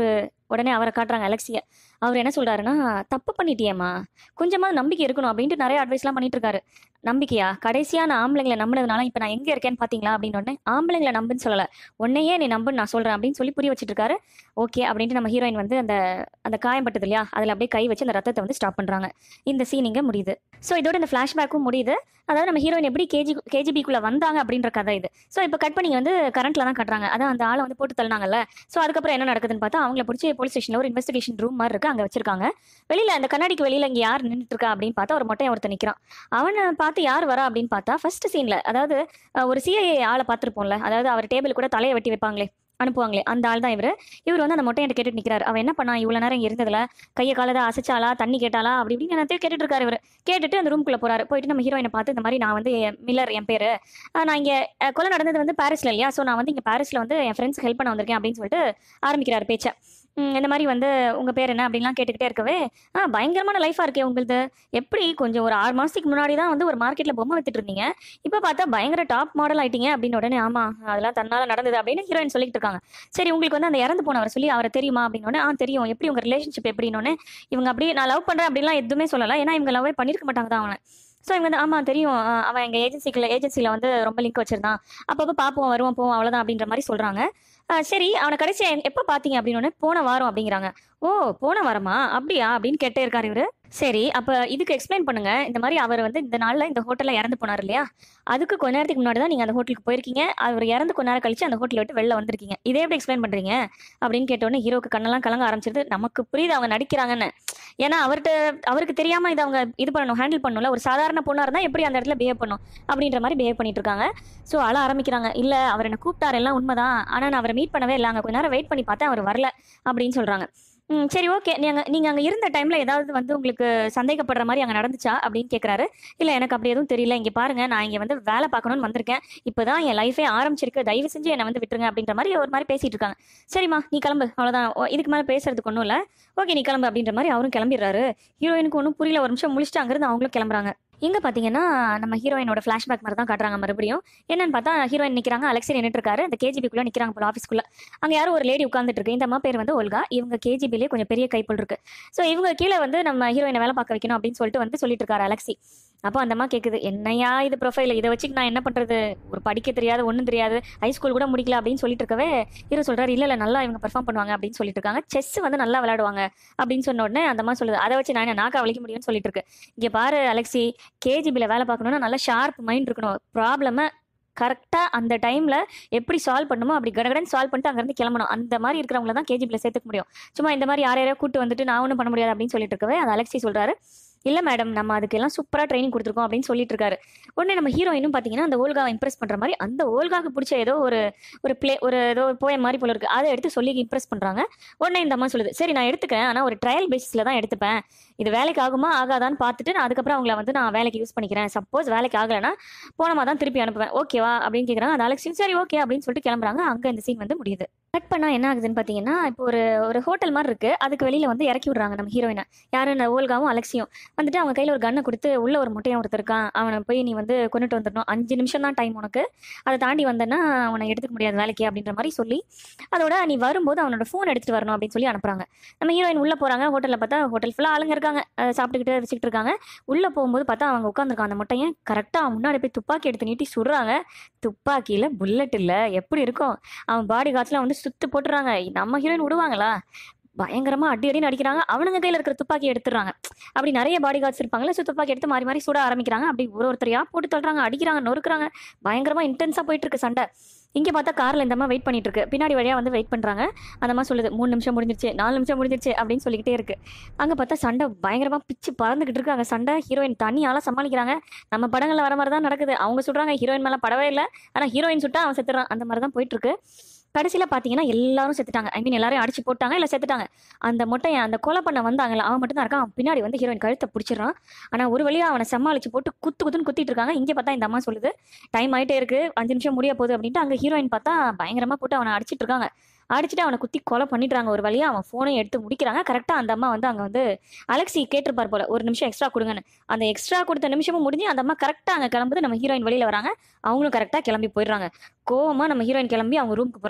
உடனே அவரை காட்டுறாங்க அலெக்சிய. அவர் என்ன சொல்றாருன்னா, தப்பு பண்ணிட்டியேம்மா, கொஞ்சமாவது நம்பிக்கை இருக்கணும் அப்படின்ட்டு நிறைய அட்வைஸ்லாம் பண்ணிட்டு இருக்காரு. நம்பிக்கையா? கடைசியா நான் ஆம்பளைங்களை நம்பினதுனால இப்ப நான் எங்க இருக்கேன்னு பாத்தீங்களா அப்படின்னு உடனே, ஆம்பளைங்களை நம்புன்னு சொல்லல, உன்னையே நீ நம்புன்னு நான் சொல்றேன் அப்படின்னு சொல்லி புரிய வச்சிட்டு இருக்காரு. ஓகே அப்படின்ட்டு நம்ம ஹீரோயின் வந்து அந்த அந்த காயம் பட்டது இல்லையா, அதுல அப்படியே கை வச்சு அந்த ரத்தத்தை வந்து ஸ்டாப் பண்றாங்க. இந்த சீன் இங்க முடியுது. ஸோ இதோட இந்த ஃபிளாஷ்பேக்கும் முடியுது. அதாவது நம்ம ஹீரோயின் எப்படி கேஜி கேஜிபிக்குள்ள வந்தாங்க அப்படின்ற கதை இது. ஸோ இப்போ கட் பண்ணி வந்து கரண்ட்ல தான் கட்டுறாங்க. அதான் அந்த ஆளை வந்து போட்டு தள்ளினாங்கல்ல. ஸோ அதுக்கப்புறம் என்ன நடக்குதுன்னு பார்த்தா, அவங்கள பிடிச்சி போலீஸ் ஸ்டேஷன்ல ஒரு இன்வெஸ்டிகேஷன் ரூம் மாதிரி இருக்கு, அங்க வச்சிருக்காங்க. வெளியில அந்த கண்ணாடிக்கு வெளியில இங்க யார் நின்றுட்டு இருக்கா அப்படின்னு பார்த்தா ஒரு மொட்டையன் ஒருத்தர் நிக்கிறான். அவனை பார்த்து யார் வரா அப்படின்னு பார்த்தா, ஃபர்ஸ்ட் சீன்ல அதாவது அஹ், ஒரு சிஐஏ ஆளை பார்த்துருப்போம்ல, அதாவது அவர் டேபிள் கூட தலையை வெட்டி வைப்பாங்களே, அனுப்புவாங்களே, அந்த ஆள் தான் இவரு. இவர் வந்து அந்த மொட்டையன்ட்ட கேட்டுட்டு நிக்கிறாரு. அவன் என்ன பண்ணா இவ்வளவு நேரம் இங்க இருந்ததுல, கையை காலதா அசைச்சாலா, தண்ணி கேட்டாலா, அப்படி இப்படின்னு என்னத்தையும் கேட்டுட்டு இருக்காரு இவரு. கேட்டுட்டு அந்த ரூம்குள்ள போறாரு. போயிட்டு நம்ம ஹீரோயினை பார்த்து, இந்த மாதிரி நான் வந்து என் மில்லர் என் பேரு, அஹ் நான் இங்க அஹ், கொலை நடந்தது வந்து பாரிஸ்ல இல்லையா, ஸோ நான் வந்து இங்க பாரிஸ்ல வந்து என் ஃப்ரெண்ட்ஸ்க்கு ஹெல்ப் பண்ண வந்திருக்கேன் அப்படின்னு சொல்லிட்டு ஆரம்பிக்கிறாரு பேச்ச. ம், இந்த மாதிரி வந்து உங்க பேர் என்ன அப்படின்லாம் கேட்டுக்கிட்டே இருக்கவே, ஆ பயங்கரமான லைஃபா இருக்கே உங்களுது, எப்படி கொஞ்சம் ஒரு ஆறு மாசத்துக்கு முன்னாடி தான் வந்து ஒரு மார்க்கெட்ல பொம்மை வித்துட்டு இருந்தீங்க, இப்போ பார்த்தா பயங்கர டாப் மாடல் ஆயிட்டீங்க அப்படின்னு உடனே, ஆமா அதெல்லாம் தன்னால நடந்தது அப்படின்னு ஹீரோயின் சொல்லிட்டு இருக்காங்க. சரி உங்களுக்கு வந்து அந்த இறந்து போனவர் சொல்லி அவரை தெரியுமா அப்படின்னு, ஆ தெரியும், எப்படி உங்க ரிலேஷன்ஷிப் எப்படின்னு. இவங்க அப்படியே நான் லவ் பண்றேன் அப்படின்லாம் எதுவுமே சொல்லல, ஏன்னா இவங்க லவ்வே பண்ணிருக்க மாட்டாங்க தான் அவனை. ஸோ இவங்க வந்து ஆமா தெரியும், அஹ் அவன் எங்க ஏஜென்சிக்குள்ள ஏஜென்சில வந்து ரொம்ப லிங்க் வச்சிருந்தான், அப்பப்போ பார்ப்போம் வருவோம் போவோம் அவ்வளவுதான் அப்படின்ற மாதிரி சொல்றாங்க. அஹ் சரி அவனை கடைசியா எப்ப பாத்தீங்க அப்படின்னு, போன வாரம் அப்படிங்கிறாங்க. ஓ போன வாரமா, அப்படியா அப்படின்னு கேட்டே இருக்காரு இவரு. சரி அப்ப இதுக்கு எக்ஸ்பிளைன் பண்ணுங்க, இந்த மாதிரி அவர் வந்து இந்த நாள்ல இந்த ஹோட்டல்ல இறந்து போனார் இல்லையா, அதுக்கு கொஞ்ச நேரத்துக்கு முன்னாடி தான் நீங்க அந்த ஹோட்டலுக்கு போயிருக்கீங்க, அவர் இறந்து கொஞ்ச நேரம் கழிச்சு அந்த ஹோட்டலை விட்டு வெளில வந்திருக்கீங்க, இதே எப்படி எக்ஸ்பிளைன் பண்றீங்க அப்படின்னு கேட்டோன்னே ஹீரோக்கு கண்ணெல்லாம் கலங்க ஆரம்பிச்சிருது. நமக்கு புரியுது அவங்க நடிக்கிறாங்கன்னு, ஏன்னா அவர்கிட்ட அவருக்கு தெரியாம இதை அவங்க இது பண்ணணும், ஹேண்டில் பண்ணணும்ல, ஒரு சாதாரண பொண்ணா இருந்தா எப்படி அந்த இடத்துல பிஹேவ் பண்ணும் அப்படின்ற மாதிரி பிஹேவ் பண்ணிட்டு இருக்காங்க. ஸோ அழ ஆரம்பிக்கிறாங்க. இல்ல அவர் என்ன கூப்பிட்டாரு எல்லாம் உண்மைதான், ஆனா நான் அவரை மீட் பண்ணவே இல்லை, அங்க கொஞ்ச நேரம் வெயிட் பண்ணி பார்த்தேன் அவர் வரல அப்படின்னு சொல்றாங்க. ம் சரி ஓகே, நீங்க நீங்க அங்க இருந்த டைம்ல ஏதாவது வந்து உங்களுக்கு சந்தேகப்படுற மாதிரி அங்க நடந்துச்சா அப்படின்னு கேக்குறாரு. இல்ல எனக்கு அப்படி எதுவும் தெரியல, இங்க பாருங்க நான் இங்க வந்து வேலை பார்க்கணும்னு வந்திருக்கேன், இப்பதான் என் லைஃபே ஆரம்பிச்சிருக்கு, தயவு செஞ்சு என்னை வந்து விட்டுருங்க அப்படின்ற மாதிரி ஒரு மாதிரி பேசிட்டு இருக்காங்க. சரிம்மா நீ கிளம்பு அவ்வளவுதான், ஓ, இதுக்கு மேல பேசுறதுக்கு ஒன்றும் இல்ல, ஓகே நீ கிளம்பு அப்படின்ற மாதிரி அவரும் கிளம்பிடுறாரு. ஹீரோயினுக்கு ஒன்றும் புரியல, ஒரு நிமிஷம் முழிச்சிட்டு அங்கிருந்து அவங்களும் கிளம்புறாங்க. இங்க பாத்தீங்கன்னா நம்ம ஹீரோயினோட ஃபிளாஷ்பேக் மாதிரி தான் காட்டுறாங்க மறுபடியும். என்னன்னு பார்த்தா ஹீரோயின் நிக்கிறாங்க, அலெக்சி நின்னுட்டு இருக்காரு, அந்த கேஜிபிக்குள்ள நிக்கிறாங்க போல ஆஃபீஸ்க்குள்ள. அங்க யாரும் ஒரு லேடி உட்கார்ந்துட்டு இருக்கு, இந்த அம்மா பேர் வந்து ஒல்கா, இவங்க கேஜிபிலே கொஞ்சம் பெரிய கைப்பொல் இருக்கு. ஸோ இவங்க கீழே வந்து நம்ம ஹீரோயினை வேலை பார்க்க வைக்கணும் அப்படின்னு சொல்லிட்டு வந்து சொல்லிட்டு இருக்காரு அலெக்சி. அப்போ அந்த அம்மா கேக்குது, என்னையா இது ப்ரொஃபைல், இதை வச்சு நான் என்ன பண்றது, ஒரு படிக்க தெரியாது ஒன்றும் தெரியாது, ஹைஸ்கூல் கூட முடிக்கல அப்படின்னு சொல்லிட்டு இருக்கவே ஹீரோ சொல்றாரு, இல்ல இல்ல நல்லா இவங்க பெர்ஃபார்ம் பண்ணுவாங்க அப்படின்னு சொல்லிட்டு இருக்காங்க, செஸ் வந்து நல்லா விளையாடுவாங்க அப்படின்னு சொன்ன உடனே அந்த அம்மா சொல்லுது, அதை வச்சு நான் என்ன நாக்கா வலிக்க முடியும்னு சொல்லிட்டு இருக்கு. இங்க பாரு அலெக்சி, கேஜிபில வேலை பார்க்கணும்னா நல்லா ஷார்ப் மைண்ட் இருக்கணும், ப்ராப்ளம கரெக்டாக அந்த டைமில் எப்படி சால்வ் பண்ணுமோ அப்படி கடகடன்னு சால்வ் பண்ணிட்டு அங்கேருந்து கிளம்பணும், அந்த மாதிரி இருக்கிறவங்கள தான் கேஜிபியில் சேர்த்துக்க முடியும், சும்மா இந்த மாதிரி யார் யாரையோ கூட்டு வந்துட்டு நான் ஒன்றும் பண்ண முடியாது அப்படின்னு சொல்லிட்டு இருக்கவே அது அலெக்சி சொல்றாரு, இல்லை மேடம் நம்ம அதுக்கெல்லாம் சூப்பராக ட்ரைனிங் கொடுத்துருக்கோம் அப்படின்னு சொல்லிட்டு இருக்காரு. உடனே நம்ம ஹீரோயினும் பார்த்தீங்கன்னா அந்த ஓல்காவை இம்ப்ரெஸ் பண்ணுற மாதிரி அந்த ஓல்காவுக்கு பிடிச்ச ஏதோ ஒரு ஒரு பிளே ஒரு ஏதோ போயம் மாதிரி போல இருக்கு, அதை எடுத்து சொல்லி இம்ப்ரெஸ் பண்ணுறாங்க. உடனே இந்த அம்மா சொல்லுது, சரி நான் எடுத்துக்கிறேன், ஆனால் ஒரு ட்ரையல் பேசிஸில் தான் எடுத்துப்பேன், இது வேலைக்கு ஆகுமா ஆகாதான்னு பார்த்துட்டு நான் அதுக்கப்புறம் அவங்கள வந்து நான் வேலைக்கு யூஸ் பண்ணிக்கிறேன், சப்போஸ் வேலைக்கு ஆகலைன்னா போனமா தான் திருப்பி அனுப்புவேன், ஓகேவா அப்படின்னு கேட்குறாங்க. அது அலெக்ஸியும் சரி ஓகே அப்படின்னு சொல்லிட்டு கிளம்புறாங்க. அங்கே இந்த சீன் வந்து முடியுது. கட் பண்ணா என்ன ஆகுதுன்னு பார்த்தீங்கன்னா, இப்போ ஒரு ஒரு ஹோட்டல் மாதிரி இருக்கு, அதுக்கு வெளியில வந்து இறக்கி விடுறாங்க நம்ம ஹீரோயினை. யாரும் இந்த ஓல்காவும் அலெக்சியும் வந்துட்டு அவங்க கையில் ஒரு கண்ணை கொடுத்து, உள்ள ஒரு முட்டையை ஒருத்தர் இருக்கான், அவனை போய் நீ வந்து கொண்டுட்டு வந்துடணும், அஞ்சு நிமிஷம் தான் டைம் உனக்கு, அதை தாண்டி வந்தேன்னா அவனை எடுத்துக்க முடியாது வேலைக்கு அப்படின்ற மாதிரி சொல்லி, அதோட நீ வரும்போது அவனோட ஃபோன் எடுத்துட்டு வரணும் அப்படின்னு சொல்லி அனுப்புறாங்க. நம்ம ஹீரோயின் உள்ள போறாங்க. ஹோட்டலில் பார்த்தா ஹோட்டல் ஃபுல்லாக ஆளுங்க இருக்காங்க, அஹ் சாப்பிட்டுக்கிட்டு வச்சுக்கிட்டு இருக்காங்க. உள்ள போகும்போது பார்த்தா அவங்க உட்காந்துருக்காங்க, அந்த முட்டையை கரெக்டாக முன்னாடி போய் துப்பாக்கி எடுத்து நீட்டி சுடுறாங்க. துப்பாக்கியில புல்லட் இல்லை, எப்படி இருக்கும், அவன் பாடி காட்ஸ்லாம் வந்து சுத்து போட்டுறாங்க. நம்ம ஹீரோயின் விடுவாங்களா, பயங்கரமா அடி அடின்னு அடிக்கிறாங்க. அவனுங்க கையில இருக்கிற துப்பாக்கி எடுத்துறாங்க. அப்படி நிறைய பாடி கார்ட்ஸ் இருப்பாங்களே, சோ துப்பாக்கி எடுத்து மாறி மாறி சுட ஆரம்பிக்கிறாங்க. அப்படி ஒரு ஒருத்தரையா போட்டு தள்ளுறாங்க, அடிக்கிறாங்க, நொறுக்குறாங்க. பயங்கரமா இன்டென்ஸா போயிட்டு இருக்கு சண்டை. இங்க பார்த்தா கார்ல இந்த அம்மா வெயிட் பண்ணிட்டு இருக்கு, பின்னாடி வழியா வந்து வெயிட் பண்றாங்க. அந்த அம்மா சொல்லுது, மூணு நிமிஷம் முடிஞ்சிருச்சு, நாலு நிமிஷம் முடிஞ்சிருச்சு அப்படின்னு சொல்லிக்கிட்டே இருக்கு. அங்க பார்த்தா சண்டை பயங்கரமா பிச்சு பறந்துகிட்டு இருக்கு. அங்க சண்டை ஹீரோயின் தனியால சமாளிக்கிறாங்க. நம்ம படங்கள்ல வர மாதிரி தான் நடக்குது. அவங்க சொல்றாங்க ஹீரோயின் மேல படவே இல்லை, ஆனா ஹீரோயின் சுட்டா அவன் செத்துறான், அந்த மாதிரி தான் போயிட்டு இருக்கு. கடைசியில பாத்தீங்கன்னா எல்லாரும் செத்துட்டாங்க. ஐ மீன் எல்லாரையும் அடிச்சு போட்டாங்க, இல்ல செத்துட்டாங்க. அந்த மொட்டையை அந்த கொலை பண்ண வந்தாங்கல்ல, அவன் மட்டும் தான் இருக்கான். அவன் பின்னாடி வந்து ஹீரோயின் கழுத்தை பிடிச்சிடறான். ஆனா ஒரு வழியா அவனை சமாளிச்சு போட்டு குத்து குத்துன்னு குத்திட்டு இருக்காங்க. இங்க பார்த்தா இந்த அம்மா சொல்லுது, டைம் ஆயிட்டே இருக்கு, அஞ்சு நிமிஷம் முடிய போகுது அப்படின்ட்டு. அங்க ஹீரோயின் பார்த்தா பயங்கரமா போட்டு அவனை அடிச்சிட்டு இருக்காங்க. அடிச்சுட்டு அவனை குத்தி கொலை பண்ணிடுறாங்க. ஒரு வழியா அவன் போனையும் எடுத்து முடிக்கிறாங்க. கரெக்டா அந்த அம்மா வந்து அங்க வந்து அலெக்சி கேட்டிருப்பார் போல, ஒரு நிமிஷம் எக்ஸ்ட்ரா கொடுங்கன்னு. அந்த எக்ஸ்ட்ரா கொடுத்த நிமிஷமும் முடிஞ்சு அந்த அம்மா கரெக்டா அங்க கிளம்புது. நம்ம ஹீரோயின் வெளியில வராங்க, அவங்களும் கரெக்டா கிளம்பி போயிடுறாங்க. கோவமா நம்ம ஹீரோயின் கிளம்பி அவங்க ரூமுக்கு போறாங்க.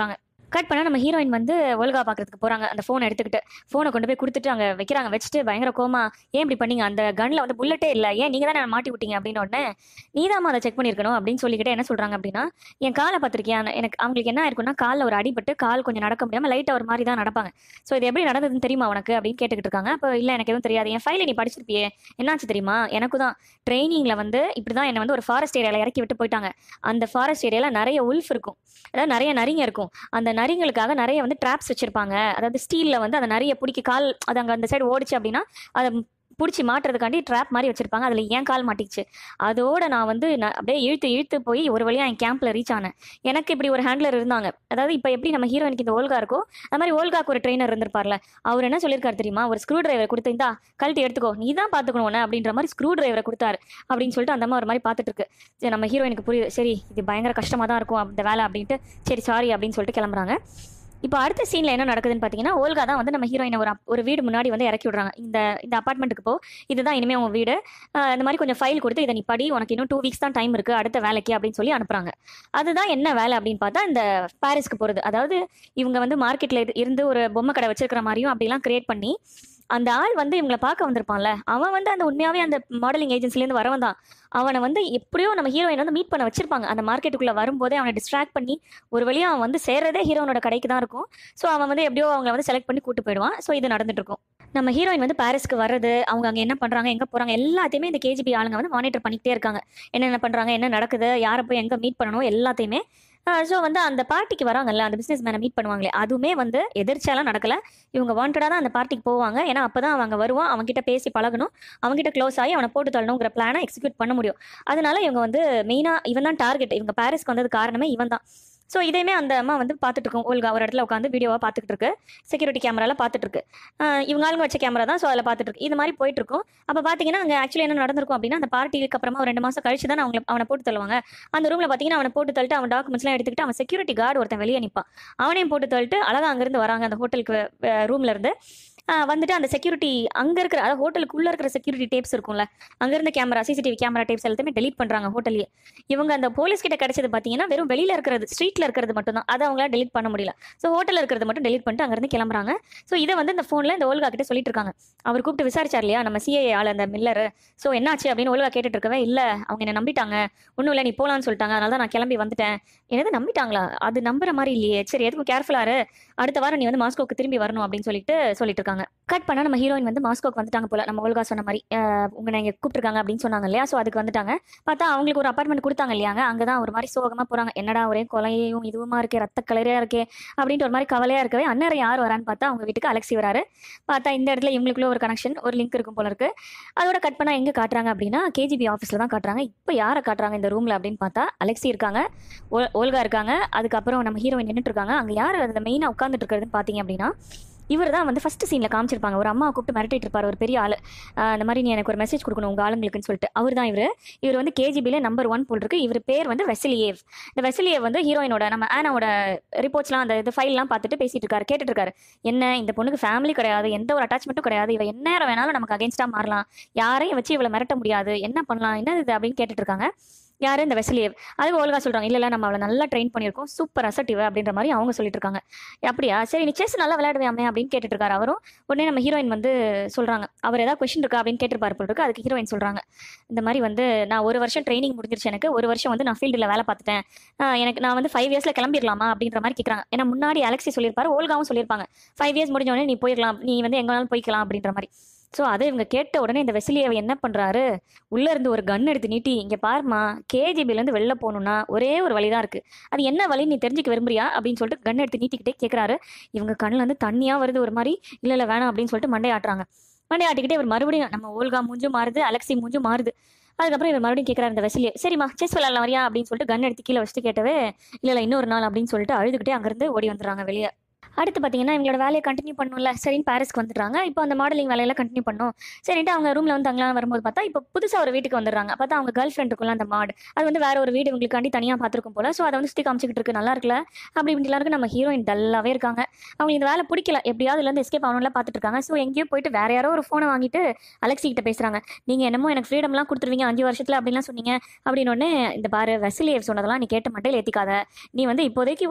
கட் பண்ணா நம்ம ஹீரோயின் வந்து ஒல்கா பார்க்கறதுக்கு போறாங்க. அந்த ஃபோன எடுத்துக்கிட்டு. ஃபோன கொண்டு போய் குடுத்துட்டு அங்க வைக்கிறாங்க. வச்சுட்டு பயங்கர கோவமா, "ஏன் இப்படி பண்ணீங்க? அந்த கன்ல வந்து புல்லட்டே இல்ல. ஏன் நீங்க தானே மாட்டி விட்டீங்க?" அப்படின்ன உடனே, "நீதாம்மா அத செக் பண்ணியிருக்கணும்." அப்படின்னு சொல்லிக்கிட்டே என்ன சொல்றாங்க அப்படின்னா, "என் கால பார்த்திருக்கியா?" எனக்கு அவங்களுக்கு என்ன ஆயிருக்கும்னா, கால்ல ஒரு அடிபட்டு கால் கொஞ்சம் நடக்க முடியாம லைட்டா ஒரு மாரி தான் நடப்பாங்க. "சோ இது எப்படி நடந்ததுன்னு தெரியுமா உனக்கு?" அப்படின்னு கேட்டுக்கிட்டு இருக்காங்க. அப்ப, "இல்ல எனக்கு எதுவும் தெரியாது. என் ஃபைல நீ படிச்சிருப்பியே. என்னாச்சு தெரியுமா? எனக்கு தான் ட்ரெய்னிங்ல வந்து இப்படிதான் என்ன வந்து ஒரு ஃபாரஸ்ட் ஏரியால இறக்கி விட்டு போயிட்டாங்க. அந்த ஃபாரஸ்ட் ஏரியால நெறைய உல்ஃப் இருக்கும். அதாவது நெறைய நரிங்க இருக்கும். அந்த நரிங்களுக்காக நெறைய வந்து ட்ராப்ஸ் வச்சிருப்பாங்க. அதாவது ஸ்டீல்ல வந்து அந்த நரிய புடிக்க கால் அது அங்க அந்த சைடு ஓடுச்சு அப்படின்னா, அத புடிச்சு மாட்டுறதுக்காண்டி ட்ராப் மாரி வச்சிருப்பாங்க. அதுல என் கால் மாட்டிக்கிச்சு. அதோட நான் வந்து நான் அப்படியே இழுத்து இழுத்து போய் ஒரு வழியா என் கேம்ப்ல ரீச் ஆனேன். எனக்கு இப்படி ஒரு ஹேண்ட்லர் இருந்தாங்க. அதாவது இப்ப எப்படி நம்ம ஹீரோயினுக்கு இந்த ஓல்கா இருக்கோ, அது மாரி ஓல்காக்கு ஒரு ட்ரெய்னர் இருந்திருப்பார்ல. அவரு என்ன சொல்லியிருக்காரு தெரியுமா? ஒரு ஸ்க்ரூ டிரைவர் குடுத்து, "இந்தா கழட்டி எடுத்துக்கோ. நீ தான் பார்த்துக்கணும் உன்ன" அப்படின்ற மாரி ஸ்க்ரூ டிரைவர குடுத்தாரு. அப்படின்னு சொல்லிட்டு அந்த அம்மா ஒரு மாரி பார்த்துட்டு இருக்கு. சரி நம்ம ஹீரோயினுக்கு புரியுது. சரி இது பயங்கர கஷ்டமா தான் இருக்கும் இந்த வேலை அப்படின்ட்டு, சரி சாரி அப்படின்னு சொல்லிட்டு கிளம்புறாங்க. இப்போ அடுத்த சீன்ல என்ன நடக்குதுன்னு பார்த்தீங்கன்னா, ஓல்கா தான் வந்து நம்ம ஹீரோயின ஒரு அப் ஒரு வீடு முன்னாடி வந்து இறக்கி விடுறாங்க. இந்த இந்த அபார்ட்மெண்ட்டுக்கு போ. இதுதான் இனிமே உன் வீடு. அ இந்த மாரி கொஞ்சம் ஃபைல் குடுத்து இத நீ படி. உனக்கு இன்னும் ரெண்டு வீக்ஸ் தான் டைம் இருக்கு அடுத்த வேலைக்கு அப்படின்னு சொல்லி அனுப்புறாங்க. அதுதான் என்ன வேலை அப்படின்னு பார்த்தா, இந்த பாரிஸ்க்கு போறது. அதாவது இவங்க வந்து மார்க்கெட்ல இரு இருந்து ஒரு பொம்மை கடை வச்சிருக்கிற மாரியும் அப்படிலாம் கிரியேட் பண்ணி, அந்த ஆள் வந்து இவங்கள பார்க்க வந்திருப்பான்ல, அவன் வந்து அந்த உண்மையாவே அந்த மாடலிங் ஏஜென்சிலேருந்து வரவன் தான். அவன வந்து எப்படியோ நம்ம ஹீரோயின் வந்து மீட் பண்ண வச்சிருப்பாங்க. அந்த மார்க்கெட்டுக்குள்ள வரும்போதே அவன டிஸ்ட்ராக்ட் பண்ணி, ஒரு வழியா அவன் வந்து சேர்றதே ஹீரோனோட கடைக்கு தான் இருக்கும். ஸோ அவன் வந்து எப்படியோ அவங்கள வந்து செலக்ட் பண்ணி கூட்டு போயிடுவான். ஸோ இது நடந்துட்டு இருக்கும். நம்ம ஹீரோயின் வந்து பாரிஸ்க்கு வர்றது, அவங்க அங்க என்ன பண்றாங்க, எங்க போறாங்க எல்லாத்தையுமே இந்த கேஜிபி ஆளுங்க வந்து மானிட்டர் பண்ணிக்கிட்டே இருக்காங்க. என்னென்ன பண்றாங்க, என்ன நடக்குது, யார போய் எங்க மீட் பண்ணணும் எல்லாத்தையுமே. அ ஸோ வந்து அந்த பார்ட்டிக்கு வராங்கல்ல, அந்த பிசினஸ் மேன மீட் பண்ணுவாங்களே, அதுவுமே வந்து எதிர்ச்சியாலாம் நடக்கல. இவங்க வாண்டடா தான் அந்த பார்ட்டிக்கு போவாங்க. ஏன்னா, அப்பதான் அவன் அங்க வருவான். அவன்கிட்ட பேசி பழகணும். அவன்கிட்ட க்ளோஸ் ஆகி அவன போட்டு தள்ளணுங்கிற பிளான எக்ஸிக்யூட் பண்ண முடியும். அதனால இவங்க வந்து மெயினா இவன் தான் டார்கெட். இவங்க பாரிஸ்க்கு வந்தது காரணமே இவன் தான். ஸோ இதையுமே அந்த அம்மா வந்து பார்த்துட்டு இருக்கும். ஒழுங்கா ஒரு இடத்துல உட்காந்து வீடியோவா பார்த்துக்கிட்டு இருக்கு. செக்யூரிட்டி கேமரால பார்த்துட்டு இருக்கு. அ இவங்க ஆளுங்க வச்ச கேமரா தான். ஸோ அதில பார்த்துட்டு இருக்கு. இது மாரி போயிட்டு இருக்கும். அப்ப பார்த்தீங்கன்னா, அங்க ஆக்சுவலி என்ன நடந்திருக்கும் அப்படின்னா, அந்த பார்ட்டிக்கு அப்புறமா ஒரு ரெண்டு மாசம் கழிச்சு தானே அவங்கள அவன போட்டு தள்ளுவாங்க. அந்த ரூம்ல பார்த்தீங்கன்னா, அவன போட்டு தள்ளிட்டு அவன் டாக்குமெண்ட்ஸ்லாம் எடுத்துக்கிட்டு அவன் செக்யூரிட்டி கார்டு ஒருத்தன் வெளிய நிப்பான். அவனையும் போட்டு தள்ளிட்டு அழகா அங்கிருந்து வராங்க அந்த ஹோட்டலுக்கு அ ரூம்ல இருந்து. அ வந்துட்டு அந்த செக்யூரிட்டி அங்க இருக்கிற அதாவது ஹோட்டலுக்குள்ள இருக்கிற செக்யூரிட்டி டேப்ஸ் இருக்கும்ல. அங்க இருந்த கேமரா சிசிடிவி கேமரா டேப்ஸ் எல்லாத்தையுமே டெலீட் பண்றாங்க ஹோட்டல்லயே. இவங்க அந்த போலீஸ் கிட்ட கிடைச்சது பார்த்தீங்கன்னா, வெறும் வெளியில இருக்கிறது, ஸ்ட்ரீட்ல இருக்கிறது மட்டும் தான். அத அவங்களால டெலீட் பண்ண முடியல. ஸோ ஹோட்டல்ல இருக்கிறது மட்டும் டெலீட் பண்ணிட்டு அங்கிருந்து கிளம்புறாங்க. ஸோ இத வந்து இந்த ஃபோன்ல இந்த ஓல்கா கிட்ட சொல்லிட்டு இருக்காங்க. அவர் கூப்பிட்டு விசாரிச்சார் இல்லையா, நம்ம சிஐஏ ஆளு அந்த மில்லரு. ஸோ என்னாச்சு அப்படின்னு ஓல்கா கேட்டுட்டு இருக்கவே, இல்ல அவங்க என்ன நம்பிட்டாங்க. ஒண்ணும் இல்ல நீ போலான்னு சொல்லிட்டாங்க. அதனால தான் நான் கிளம்பி வந்துட்டேன். என்னது நம்பிட்டாங்களா? அது நம்புற மாரி இல்லையே. சரி எதுக்கும் கேர்ஃபுல்லா இரு. அடுத்த வாரம் நீ வந்து மாஸ்கோக்கு திரும்பி வரணும் அப்படின்னு சொல்லிட்டு சொல்லிட்டு இருக்காங்க. கட் பண்ணா நம்ம ஹீரோயின் வந்து மாஸ்கோக்கு வந்துட்டாங்க போல. நம்ம ஓல்கா சொன்ன மாரி. அ உங்கள இங்க கூப்பிட்டுருக்காங்க அப்படின்னு சொன்னாங்க இல்லையா? ஸோ அதுக்கு வந்துட்டாங்க. பார்த்தா அவங்களுக்கு ஒரு அபார்ட்மெண்ட் குடுத்தாங்க இல்லையாங்க. அங்க தான் ஒரு மாரி சோகமா போறாங்க. என்னடா ஒரே கொலையும் இதுவுமா இருக்கே, ரத்த கலரியா இருக்கே அப்படின்ட்டு ஒரு மாரி கவலையா இருக்கவே, அந்நேரம் யார் வரான்னு பார்த்தா அவங்க வீட்டுக்கு அலெக்சி வராரு. பார்த்தா இந்த இடத்துல இவங்களுக்குள்ள ஒரு கனெக்ஷன், ஒரு லிங்க் இருக்கும் போல இருக்கு. அதோட கட் பண்ணா எங்க காட்டுறாங்க அப்படின்னா, கேஜிபி ஆஃபீஸ்ல தான் காட்டுறாங்க. இப்ப யார காட்டுறாங்க இந்த ரூம்ல அப்படின்னு பார்த்தா, அலெக்சி இருக்காங்க, ஓ ஓல்கா இருக்காங்க, அதுக்கப்புறம் நம்ம ஹீரோயின் நின்னுட்டு இருக்காங்க. அங்க யாரு அதுல மெயினா உட்கார்ந்துட்டு இருக்கிறதுன்னு பார்த்தீங்க அப்படின்னா, இவர் தான் வந்து ஃபர்ஸ்ட் சீன்ல காமிச்சிருப்பாங்க. ஒரு அம்மாவை கூப்பிட்டு மிரட்டிட்டு இருப்பாரு ஒரு பெரிய ஆளு. அ இந்த மாரி நீ எனக்கு ஒரு மெசேஜ் குடுக்கணும் உங்க ஆளுங்களுக்குன்னு சொல்லிட்டு. அவர் தான் இவரு. இவர் வந்து கேஜிபில நம்பர் ஒன் போல் இருக்கு. இவர் பேர் வந்து வெசிலியேவ். இந்த வெசிலியேவ் வந்து ஹீரோயினோட நம்ம ஆனாவோட ரிப்போர்ட்ஸ்லாம் அந்த இது ஃபைல்லாம் பார்த்துட்டு பேசிட்டு இருக்காரு. கேட்டுட்டு இருக்காரு. என்ன இந்த பொண்ணுக்கு ஃபேமிலி கிடையாது. எந்த ஒரு அட்டாச்மெண்ட்டும் கிடையாது. இவ எந்நேரம் வேணாலும் நமக்கு அகைன்ஸ்டா மாறலாம். யாரையும் வச்சு இவள மிரட்ட முடியாது. என்ன பண்ணலாம்? என்னது இது அப்படின்னு கேட்டுட்டு இருக்காங்க. யாரு இந்த வெசிலியேவ். அதுக்கு ஓல்கா சொல்றாங்க, இல்ல இல்ல நம்ம அவளை நல்லா ட்ரெயின் பண்ணியிருக்கோம். சூப்பர் அசர்ட்டிவ் அப்படின்ற மாதிரி அவங்க சொல்லிட்டு இருக்காங்க. அப்படியா சரி நீ செஸ் நல்லா விளையாடுவியாமே அப்படின்னு கேட்டுட்டு இருக்காரு அவரும். உடனே நம்ம ஹீரோயின் வந்து சொல்றாங்க, அவர் ஏதாவது கொஸ்டின் இருக்கா அப்படின்னு கேட்டிருப்பாரு போல இருக்கு. அதுக்கு ஹீரோயின் சொல்றாங்க, இந்த மாதிரி வந்து நான் ஒரு வருஷம் ட்ரைனிங் முடிஞ்சிருச்சு. எனக்கு ஒரு வருஷம் வந்து நான் ஃபீல்டில் வேலை பார்த்துட்டேன். ஆஹ் எனக்கு நான் வந்து ஃபைவ் இயர்ஸ்ல கிளம்பிடலாமா அப்படின்ற மாதிரி கேட்கறாங்க. ஏன்னா முன்னாடி அலெக்சி சொல்லியிருப்பாரு, ஓல்காவும் சொல்லியிருப்பாங்க, ஃபைவ் இயர்ஸ் முடிஞ்ச உடனே நீ போயிடலாம், நீ வந்து எங்க வேணாலும் போய்க்கலாம் அப்படின்ற மாதிரி. ஸோ அதை இவங்க கேட்ட உடனே இந்த வெசிலியை என்ன பண்றாரு, உள்ள இருந்து ஒரு கன் எடுத்து நீட்டி, இங்க பாருமா கேஜிபில இருந்து வெளில போகணும்னா ஒரே ஒரு வழிதான் இருக்கு, அது என்ன வழி நீ தெரிஞ்சுக்க விரும்புறியா அப்படின்னு சொல்லிட்டு கன் எடுத்து நீட்டிக்கிட்டே கேட்கறாரு. இவங்க கண்ணுல இருந்து தண்ணியா வருது ஒரு மாதிரி. இல்ல இல்ல வேணாம் அப்படின்னு சொல்லிட்டு மண்டையாட்டுறாங்க. மண்டையாட்டிக்கிட்டே இவர் மறுபடியும் நம்ம ஓல்கா மூஞ்சும் மாறுது, அலெக்சி மூஞ்சும் மாறுது. அதுக்கப்புறம் இவர் மறுபடியும் கேட்கறாரு இந்த வெசிலியை, சரிம்மா செஸ் விளையாடலாம் வரியா அப்படின்னு சொல்லிட்டு கன் எடுத்து கீழே வச்சுட்டு கேட்டவே, இல்ல இல்ல இன்னொரு நாள் அப்படின்னு சொல்லிட்டு அழுதுகிட்டே அங்கிருந்து ஓடி வந்துடுறாங்க வெளியே. அடுத்து பார்த்தீங்கன்னா இவங்களோட வேலையை கண்டினியூ பண்ணணும்ல, சரின்னு பாரிஸ்க்கு வந்துடுறாங்க. இப்போ அந்த மாடலிங் வேலையெல்லாம் கண்டினியூ பண்ணும் சரின்ட்டு அவங்க ரூமில் வந்து தங்கலாம் வரும்போது பார்த்தா இப்போ புதுசாக ஒரு வீட்டுக்கு வந்துடுறாங்க. பார்த்தா அவங்க கேர்ள் ஃப்ரெண்ட் இருக்குல்ல அந்த மாடு, அது வந்து வேற ஒரு வீடு இவங்களுக்காண்டி தனியாக பார்த்துருக்கும் போல. ஸோ அதை வந்து சுற்றி காமிச்சிக்கிட்டு இருக்கு, நல்லா இருக்குல்ல அப்படி இப்படிலாம் இருக்கு. நம்ம ஹீரோயின் டல்லாவே இருக்காங்க. அவங்களுக்கு இந்த வேலை பிடிக்கல, எப்படியாவது இதுலேருந்து எஸ்கேப் ஆகணும்லாம் பார்த்துட்டு இருக்காங்க. ஸோ எங்கேயோ போயிட்டு வேற யாரோ ஒரு ஃபோனை வாங்கிட்டு அலெக்சி கிட்ட பேசுறாங்க. நீங்கள் என்னமோ எனக்கு ஃப்ரீடம்லாம் கொடுத்துருவீங்க அஞ்சு வருஷத்துல அப்படின்லாம் சொன்னீங்க அப்படின்னு. உடனே இந்த பாரு வெசிலியேவ் சொன்னதெல்லாம் நீ கேட்ட மட்டையில் ஏற்றிக்காத, நீ வந்து இப்போதைக்கு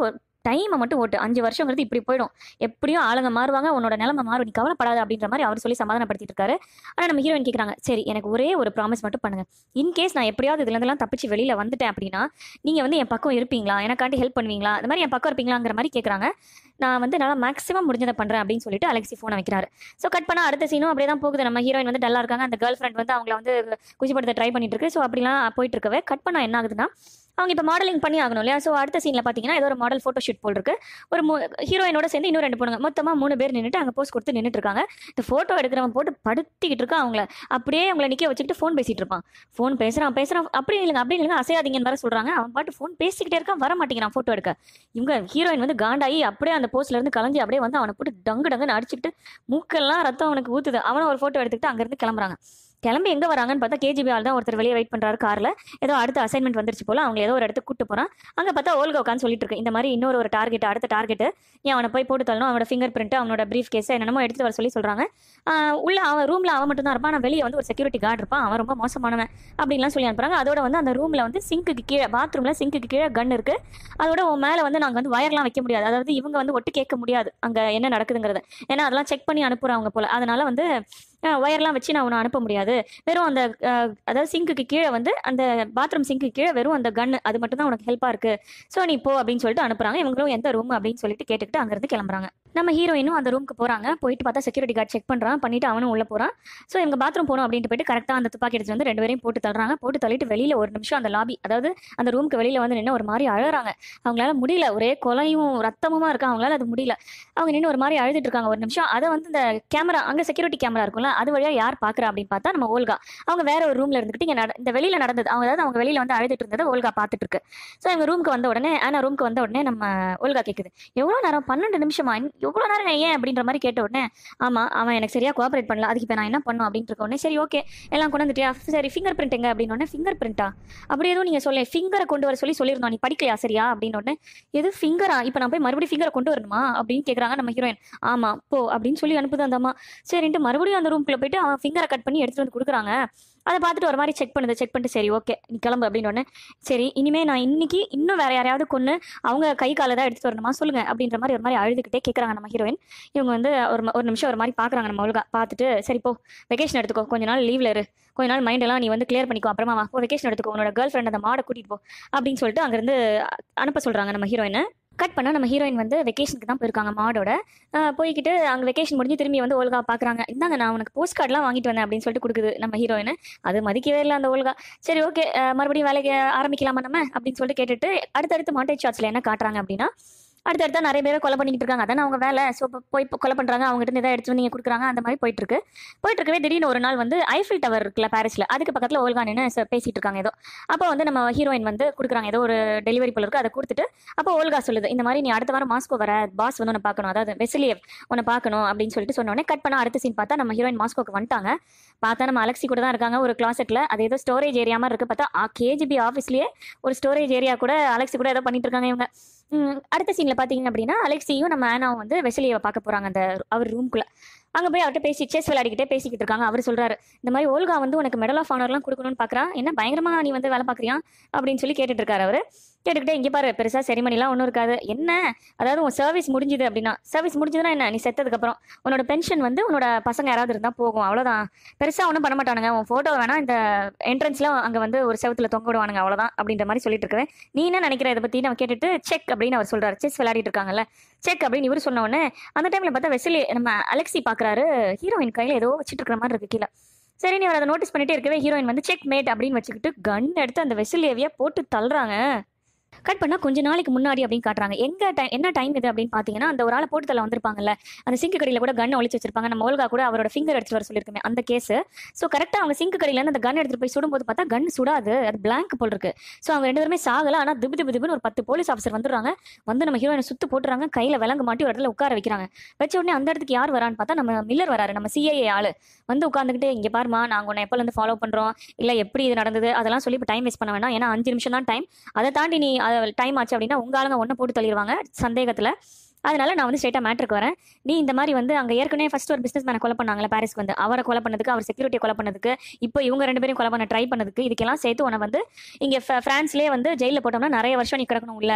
டைமை மட்டும் ஓட்டு, அஞ்சு வருஷங்கிறது இப்படி போயிடும், எப்படியும் ஆளுங்க மாறுவாங்க, உன்னோட நிலைமை மாறும், நீ கவலைப்படாத அப்படின்ற மாதிரி அவர் சொல்லி சமாதானப்படுத்திட்டு இருக்காரு. ஆனால் நம்ம ஹீரோயின் கேட்குறாங்க, சரி எனக்கு ஒரே ஒரு ப்ராமிஸ் மட்டும் பண்ணுங்க, இன்கேஸ் நான் எப்படியாவது இதுலேருந்துலாம் தப்பிச்சு வெளியில் வந்துட்டேன் அப்படின்னா நீங்கள் வந்து என் பக்கம் இருப்பீங்களா, எனக்காண்டி ஹெல்ப் பண்ணுவீங்களா, அந்த மாதிரி என் பக்கம் இருப்பீங்களாங்கிற மாதிரி கேட்குறாங்க. நான் வந்து நல்லா மேக்ஸிமம் முடிஞ்சதை பண்ணுறேன் அப்படின்னு சொல்லிட்டு அலெக்சி ஃபோனை வைக்கிறாரு. ஸோ கட் பண்ணால் அடுத்த சீனும் அப்படியே தான் போகுது. நம்ம ஹீரோயின் வந்து டல்லாக இருக்காங்க, அந்த கேர்ள் ஃப்ரெண்ட் வந்து அவங்கள வந்து குச்சிப்படுத்த ட்ரை பண்ணிட்டு இருக்கு. ஸோ அப்படிலாம் போயிட்டு இருக்கவே கட் பண்ணால் என்ன ஆகுதுன்னா, அவங்க இப்போ மாடலிங் பண்ணி ஆகணும் இல்லையா. ஸோ அடுத்த சீனில் பார்த்தீங்கன்னா ஏதோ ஒரு மாடல் ஃபோட்டோ ஷூட் போல் இருக்கு. ஒரு ஹீரோயினோட சேர்ந்து இன்னும் ரெண்டு பொண்ணுங்க, மொத்தமாக மூணு பேர் நின்றுட்டு அங்கே போஸ்ட் கொடுத்து நின்றுட்டு இருக்காங்க. இந்த ஃபோட்டோ எடுக்கிறவன் போட்டு படுத்திக்கிட்டு இருக்கான் அவங்கள, அப்படியே அவங்கள நிற்க வச்சுக்கிட்டு ஃபோன் பேசிட்டு இருப்பான். ஃபோன் பேசுகிறான் பேசுகிறான் அப்படி இல்லைங்க அப்படி இல்லைங்க அசையாதீங்கன்னு வர சொல்கிறாங்க. அவன் பாட்டு ஃபோன் பேசிக்கிட்டே இருக்கான், வர மாட்டேங்கிறான் ஃபோட்டோ எடுக்க. இவங்க ஹீரோயின் வந்து காண்டாயி அப்படியே அந்த போஸ்ட்ல இருந்து கலைஞ்சி அப்படியே வந்து அவனை போட்டு டங்கு டங்குன்னு அடிச்சுக்கிட்டு மூக்கெல்லாம் ரத்தம் அவனுக்கு ஊற்றுது. அவனை ஒரு ஃபோட்டோ எடுத்துக்கிட்டு அங்கேருந்து கிளம்புறாங்க. கிளம்பி எங்கே வராங்கன்னு பார்த்தா கேஜிபி ஆள் தான் ஒருத்தர் வெளியே வெயிட் பண்ணுறாரு காரில். ஏதோ அடுத்த அசைன்மெண்ட் வந்துருச்சு போல, அவங்க ஏதோ ஒரு இடத்துக்கு கூட்டு போகிறான். அங்கே பார்த்தா ஓல்கா உட்காந்து சொல்லிட்டு இருக்கு, இந்த மாதிரி இன்னொரு ஒரு டார்கெட், அடுத்த டார்கெட்டு நீ அவனை போய் போட்டு தள்ளணும், அவனோட ஃபிங்கர் பிரிண்ட் அவனோட ப்ரீஃப் கேஸ் என்னென்னமோ எடுத்துட்டு வர சொல்லி சொல்கிறாங்க. உள்ள அவன் ரூமில் அவன் மட்டும் தான் இருப்பான், ஆனால் வெளியே வந்து ஒரு செக்யூரிட்டி கார்டு இருப்பான், அவன் ரொம்ப மோசமானவன் அப்படின்லாம் சொல்லி அனுப்புறாங்க. அதோட வந்து அந்த ரூமில் வந்து சிங்க்குக்கு கீழே, பாத்ரூமில் சிங்க்குக்கு கீழே கன் இருக்குது. அதோட மேலே வந்து நாங்கள் வந்து வயர்லாம் வைக்க முடியாது, அதாவது இவங்க வந்து ஒட்டு கேட்க முடியாது அங்கே என்ன நடக்குதுங்கிறது, ஏன்னா அதெல்லாம் செக் பண்ணி அனுப்புகிறவங்க போல். அதனால வந்து ஒயர்லாம் வச்சு நான் ஒன்று அனுப்ப முடியாது, வெறும் அந்த அதாவது சிங்க்குக்கு கீழே வந்து அந்த பாத்ரூம் சிங்க்கு கீழே வெறும் அந்த கன் அது மட்டும் தான் உனக்கு ஹெல்ப்பாக இருக்குது, ஸோ நீ போ அப்படின்னு சொல்லிட்டு அனுப்புகிறாங்க. இவங்களும் எந்த ரூம் அப்படின்னு சொல்லிட்டு கேட்டுக்கிட்டு அங்கேருந்து கிளம்புறாங்க. நம்ம ஹீரோயினும் அந்த ரூமுக்கு போகிறாங்க. போயிட்டு பார்த்தா செக்யூரிட்டி கார்டு செக் பண்ணுறான், பண்ணிட்டு அவனும் உள்ளே போகிறான். ஸோ எங்கள் பாத்ரூம் போகணும் அப்படின்ட்டு போயிட்டு கரெக்டாக அந்த துப்பாக்கி எடுத்து வந்து ரெண்டு பேரையும் போட்டு தள்ளுறாங்க. போட்டு தள்ளிட்டு வெளியில் ஒரு நிமிஷம் அந்த லாபி, அதாவது அந்த ரூமுக்கு வெளியில் வந்து நின்று ஒரு மாதிரி அழறாங்க. அவங்களால முடியல, ஒரே கொலையும் ரத்தமுமா இருக்கா, அவங்களால அது முடியல. அவங்க நின்று ஒரு மாதிரி அழுதுட்டு இருக்காங்க ஒரு நிமிஷம். அதை வந்து இந்த கேமரா, அங்கே செக்யூரிட்டி கேமரா இருக்கும்ல, அது வழியாக யார் பார்க்குறா அப்படின்னு பார்த்தா நம்ம ஓல்கா. அவங்க வேற ஒரு ரூம்ல இருந்துக்கிட்டு இங்கே இந்த வெளியில் நடந்தது, அவங்க அதாவது அவங்க வெளியில் வந்து அழுதுட்டு இருந்தது ஓல்கா பார்த்துட்டு இருக்கு. ஸோ எங்கள் ரூமுக்கு வந்த உடனே ஆனா ரூமுக்கு வந்த உடனே நம்ம ஓல்கா கேட்குது, எவ்வளோ நேரம், பன்னெண்டு நிமிஷமா, எவ்வளோ நேரம் ஏன் அப்படின்ற மாதிரி கேட்ட உடனே, ஆமாம் அவன் எனக்கு சரியாக கோஆப்ரேட் பண்ணல, அதுக்கு இப்போ நான் என்ன பண்ணும் அப்படின்னு இருக்க உடனே, சரி ஓகே எல்லாம் கொண்டு வந்துட்டியா, சரி ஃபிங்கர் பிரிண்ட் எங்க அப்படின்னு. ஃபிங்கர் பிரிண்டா, அப்படி எதுவும் நீங்கள் சொல்ல, ஃபிங்கரை கொண்டு வர சொல்லி சொல்லியிருந்தோம், நீ படிக்கலையா சரியா அப்படின்னு உடனே, எது ஃபிங்கரா, இப்போ நான் போய் மறுபடியும் ஃபிங்கரை கொண்டு வரணுமா அப்படின்னு கேட்குறாங்க நம்ம ஹீரோயின். ஆமாம் போ அப்படின்னு சொல்லி அனுப்புது அந்த அம்மா. சரின்ட்டு மறுபடியும் அந்த ரூம்குள்ளே போயிட்டு அவன் ஃபிங்கரை கட் பண்ணி எடுத்துகிட்டு வந்து கொடுக்குறாங்க. அதை பார்த்துட்டு ஒரு மாதிரி செக் பண்ணுது, செக் பண்ணிட்டு சரி ஓகே நீ கிளம்பு அப்படின்னு உடனே, சரி இனிமேல் நான் இன்னைக்கு இன்னும் வேற யாரையாவது கொண்டு அவங்க கை காலை தான் எடுத்துகிட்டு வரணுமா சொல்லுங்க அப்படின்ற மாதிரி ஒரு மாதிரி அழுதுகிட்டே கேட்குறாங்க நம்ம ஹீரோயின். இவங்க வந்து ஒரு ஒரு நிமிஷம் ஒரு மாதிரி பார்க்குறாங்க நம்ம ஒழுங்கா பார்த்துட்டு, சரி போ வெக்கேஷன் எடுத்துக்கோ, கொஞ்ச நாள் லீவ்ல இரு, கொஞ்ச நாள் மைண்டெல்லாம் நீ வந்து கிளியர் பண்ணிக்கோ, அப்புறமா வா, வெக்கேஷன் எடுத்துக்கோ, உன்னோட கேர்ள் ஃப்ரெண்ட் அந்த மாடை கூட்டிகிட்டு போ அப்படின்னு சொல்லிட்டு அங்கேருந்து அனுப்ப சொல்கிறாங்க நம்ம ஹீரோயினை. கட் பண்ணால் நம்ம ஹீரோயின் வந்து வெக்கேஷனுக்கு தான் போயிருக்காங்க மாடோட. போய்கிட்டு அங்கே வெக்கேஷன் முடிஞ்சு திரும்பி வந்து ஓல்கா பார்க்குறாங்க. இந்தாங்க நான் உனக்கு போஸ்ட் கார்டெலாம் வாங்கிட்டு வந்தேன் அப்படின்னு சொல்லிட்டு கொடுக்குது நம்ம ஹீரோயின். அது மதிக்கவே இல்லை அந்த ஓல்கா. சரி ஓகே மறுபடியும் வேலைக்கு ஆரம்பிக்கலாமா நம்ம அப்படின்னு சொல்லிட்டு கேட்டுட்டு அடுத்தடுத்து மாண்டேஜ் ஷாட்ஸில் என்ன காட்டுறாங்க அப்படின்னா, அடுத்தடுத்தா நிறைய பேரை கொலை பண்ணிக்கிட்டு இருக்காங்க. அதான் அவங்க வேலை. ஸோ போய் கொலை பண்ணுறாங்க, அவங்ககிட்ட இருந்து எதாவது எடுத்து வந்து நீங்கள் கொடுக்குறாங்க, அந்த மாதிரி போயிட்டு இருக்கு. போயிட்டு இருக்கவே திடீர்னு ஒரு நாள் வந்து ஐஃபில் டவர் இருக்குல்ல பாரிஸில், அதுக்கு பக்கத்தில் ஓல்கா நின்று பேசிட்டு இருக்காங்க ஏதோ. அப்போ வந்து நம்ம ஹீரோயின் வந்து கொடுக்குறாங்க ஏதோ ஒரு டெலிவரி போல இருக்கு, அதை கொடுத்துட்டு அப்போ ஓல்கா சொல்லுது, இந்த மாதிரி நீ அடுத்த வாரம் மாஸ்கோ வர, பாஸ் வந்து உன்னை பார்க்கணும், அதாவது வெசிலியவ் உன்னை பார்க்கணும் அப்படின்னு சொல்லிட்டு சொன்னோடனே கட் பண்ண அடுத்த சீன் பார்த்தா நம்ம ஹீரோயின் மாஸ்கோக்கு வந்துட்டாங்க. பார்த்தா நம்ம அலெக்சி கூட தான் இருக்காங்க ஒரு கிளாசெட்டில். அது ஏதோ ஸ்டோரேஜ் ஏரியா மாதிரி இருக்குது. பார்த்தா கேஜிபி ஆஃபீஸ்லேயே ஒரு ஸ்டோரேஜ் ஏரியா கூட அலெக்சி கூட ஏதோ பண்ணிட்டு இருக்காங்க இவங்க. அடுத்த சீனில் பார்த்தீங்க அப்படின்னா அலெக்சியும் நம்ம ஆனாவும் வந்து வெசிலியை பார்க்க போகிறாங்க அந்த அவர் ரூம்குள்ளே. அங்கே போய் அவர்கிட்ட பேசி செஸ் விளையாடிக்கிட்டே பேசிக்கிட்டு இருக்காங்க. அவர் சொல்கிறாரு, இந்த மாதிரி ஓல்கா வந்து உனக்கு மெடல் ஆஃப் ஆனர்லாம் கொடுக்கணும்னு பார்க்குறா, என்ன பயங்கரமாக நீ வந்து வேலை பார்க்குறியா அப்படின்னு சொல்லி கேட்டுட்டு இருக்காரு அவர். கேட்டுக்கிட்டே இங்கே பாரு பெருசாக செரிமனிலாம் ஒன்றும் இருக்காது, என்ன அதாவது உன் சர்வீஸ் முடிஞ்சுது அப்படின்னா, சர்வீஸ் முடிஞ்சதுன்னா என்ன, நீ செத்ததுக்கப்புறம் உன்னோட பென்ஷன் வந்து உன்னோட பசங்க யாராவது இருந்தால் போகும், அவ்வளோதான், பெருசாக ஒன்றும் பண்ண மாட்டானுங்க, உன் ஃபோட்டோ வேணா இந்த என்ட்ரன்ஸில் அங்கே வந்து ஒரு செவத்தில் தொங்க விடுவானுங்க அவ்வளோதான் அப்படின்ற மாதிரி சொல்லிட்டு இருக்கேன். நீ என்ன நினைக்கிற இதை பற்றி நம்ம கேட்டுட்டு செக் அப்படின்னு அவர் சொல்கிறார். செஸ் விளையாடிட்டு இருக்காங்கல்ல, செக் அப்படின்னு இவர் சொன்ன உடனே அந்த டைமில் பார்த்தா வெசிலி நம்ம அலெக்சி பார்க்குறாரு, ஹீரோயின் கையில் ஏதோ வச்சுட்டு இருக்கிற மாதிரி இருக்கு கீழே. சரி நீ அதை நோட்டீஸ் பண்ணிட்டே இருக்கவே ஹீரோயின் வந்து செக் மேட் அப்படின்னு வச்சுக்கிட்டு கன் எடுத்து அந்த வெசிலியவியை போட்டு தள்ளுறாங்க. கட் பண்ணால் கொஞ்ச நாளைக்கு முன்னாடி அப்படின்னு காட்டுறாங்க. எங்கே டைம் என்ன டைம் இது அப்படின்னு பார்த்தீங்கன்னா, அந்த ஒரு ஆளை போட்டு தள்ள வந்திருப்பாங்கல்ல, அந்த சிங்கு கடையில் கூட கன் ஒழிச்சு வச்சிருப்பாங்க, நம்ம ஓல்கா கூட அவரோட ஃபிங்கர் எடுத்துட்டு வர சொல்லியிருக்குமே அந்த கேஸு. ஸோ கரெக்டாக அவங்க சிங்கு கடையிலேருந்து அந்த கன் எடுத்துகிட்டு போய் சுடும்போது பார்த்தா கன் சுடாது, அது பிளாங்க் போல் இருக்கு. ஸோ அவங்க ரெண்டு பேருமே சாகலை. ஆனால் திபு திபு திபுன்னு ஒரு பத்து போலீஸ் ஆஃபீஸர் வந்துடுறாங்க. வந்து நம்ம ஹீரோயினை சுத்து போட்டுறாங்க, கையில் விலங்கு மாட்டி ஒரு இடத்துல உட்கார வைக்கிறாங்க. வச்ச உடனே அந்த இடத்துக்கு யார் வரான்னு பார்த்தா நம்ம மில்லர் வராரு, நம்ம சிஐஏ ஆளு. வந்து உட்காந்துக்கிட்டு இங்கே பாருமா நாங்கள் உன்னை எப்போலேருந்து ஃபாலோ பண்ணுறோம், இல்லை எப்படி இது நடந்தது அதெல்லாம் சொல்லி இப்போ டைம் வேஸ்ட் பண்ண வேணாம், ஏன்னா அஞ்சு நிமிஷம் தான் டைம், அதை தாண்டி நீ டைம் ஆச்சு அப்படின்னா உங்க ஆளுங்க ஒன்றை போட்டு தள்ளிடுவாங்க சந்தேகத்தில். அதனால நான் வந்து ஸ்ட்ரெயிட்டாக மேட்ருக்கு வரேன். நீ இந்த மாதிரி வந்து அங்கே ஏற்கனவே ஃபர்ஸ்ட் ஒரு பிஸ்னஸ் மேனை கொலை பண்ணாங்களே பாரிஸ்க்கு வந்து, அவரை கொலை பண்ணதுக்கு, அவர் செக்யூரிட்டியை கொலை பண்ணதுக்கு, இப்போ இவங்க ரெண்டு பேரும் கொலை பண்ண ட்ரை பண்ணதுக்கு, இதுக்கெல்லாம் சேர்த்து உன்னை வந்து இங்கே ஃப்ரான்ஸ்லேயே வந்து ஜெயிலில் போட்டோம்னா நிறைய வருஷம் நீ கிடக்கணும் இல்லை,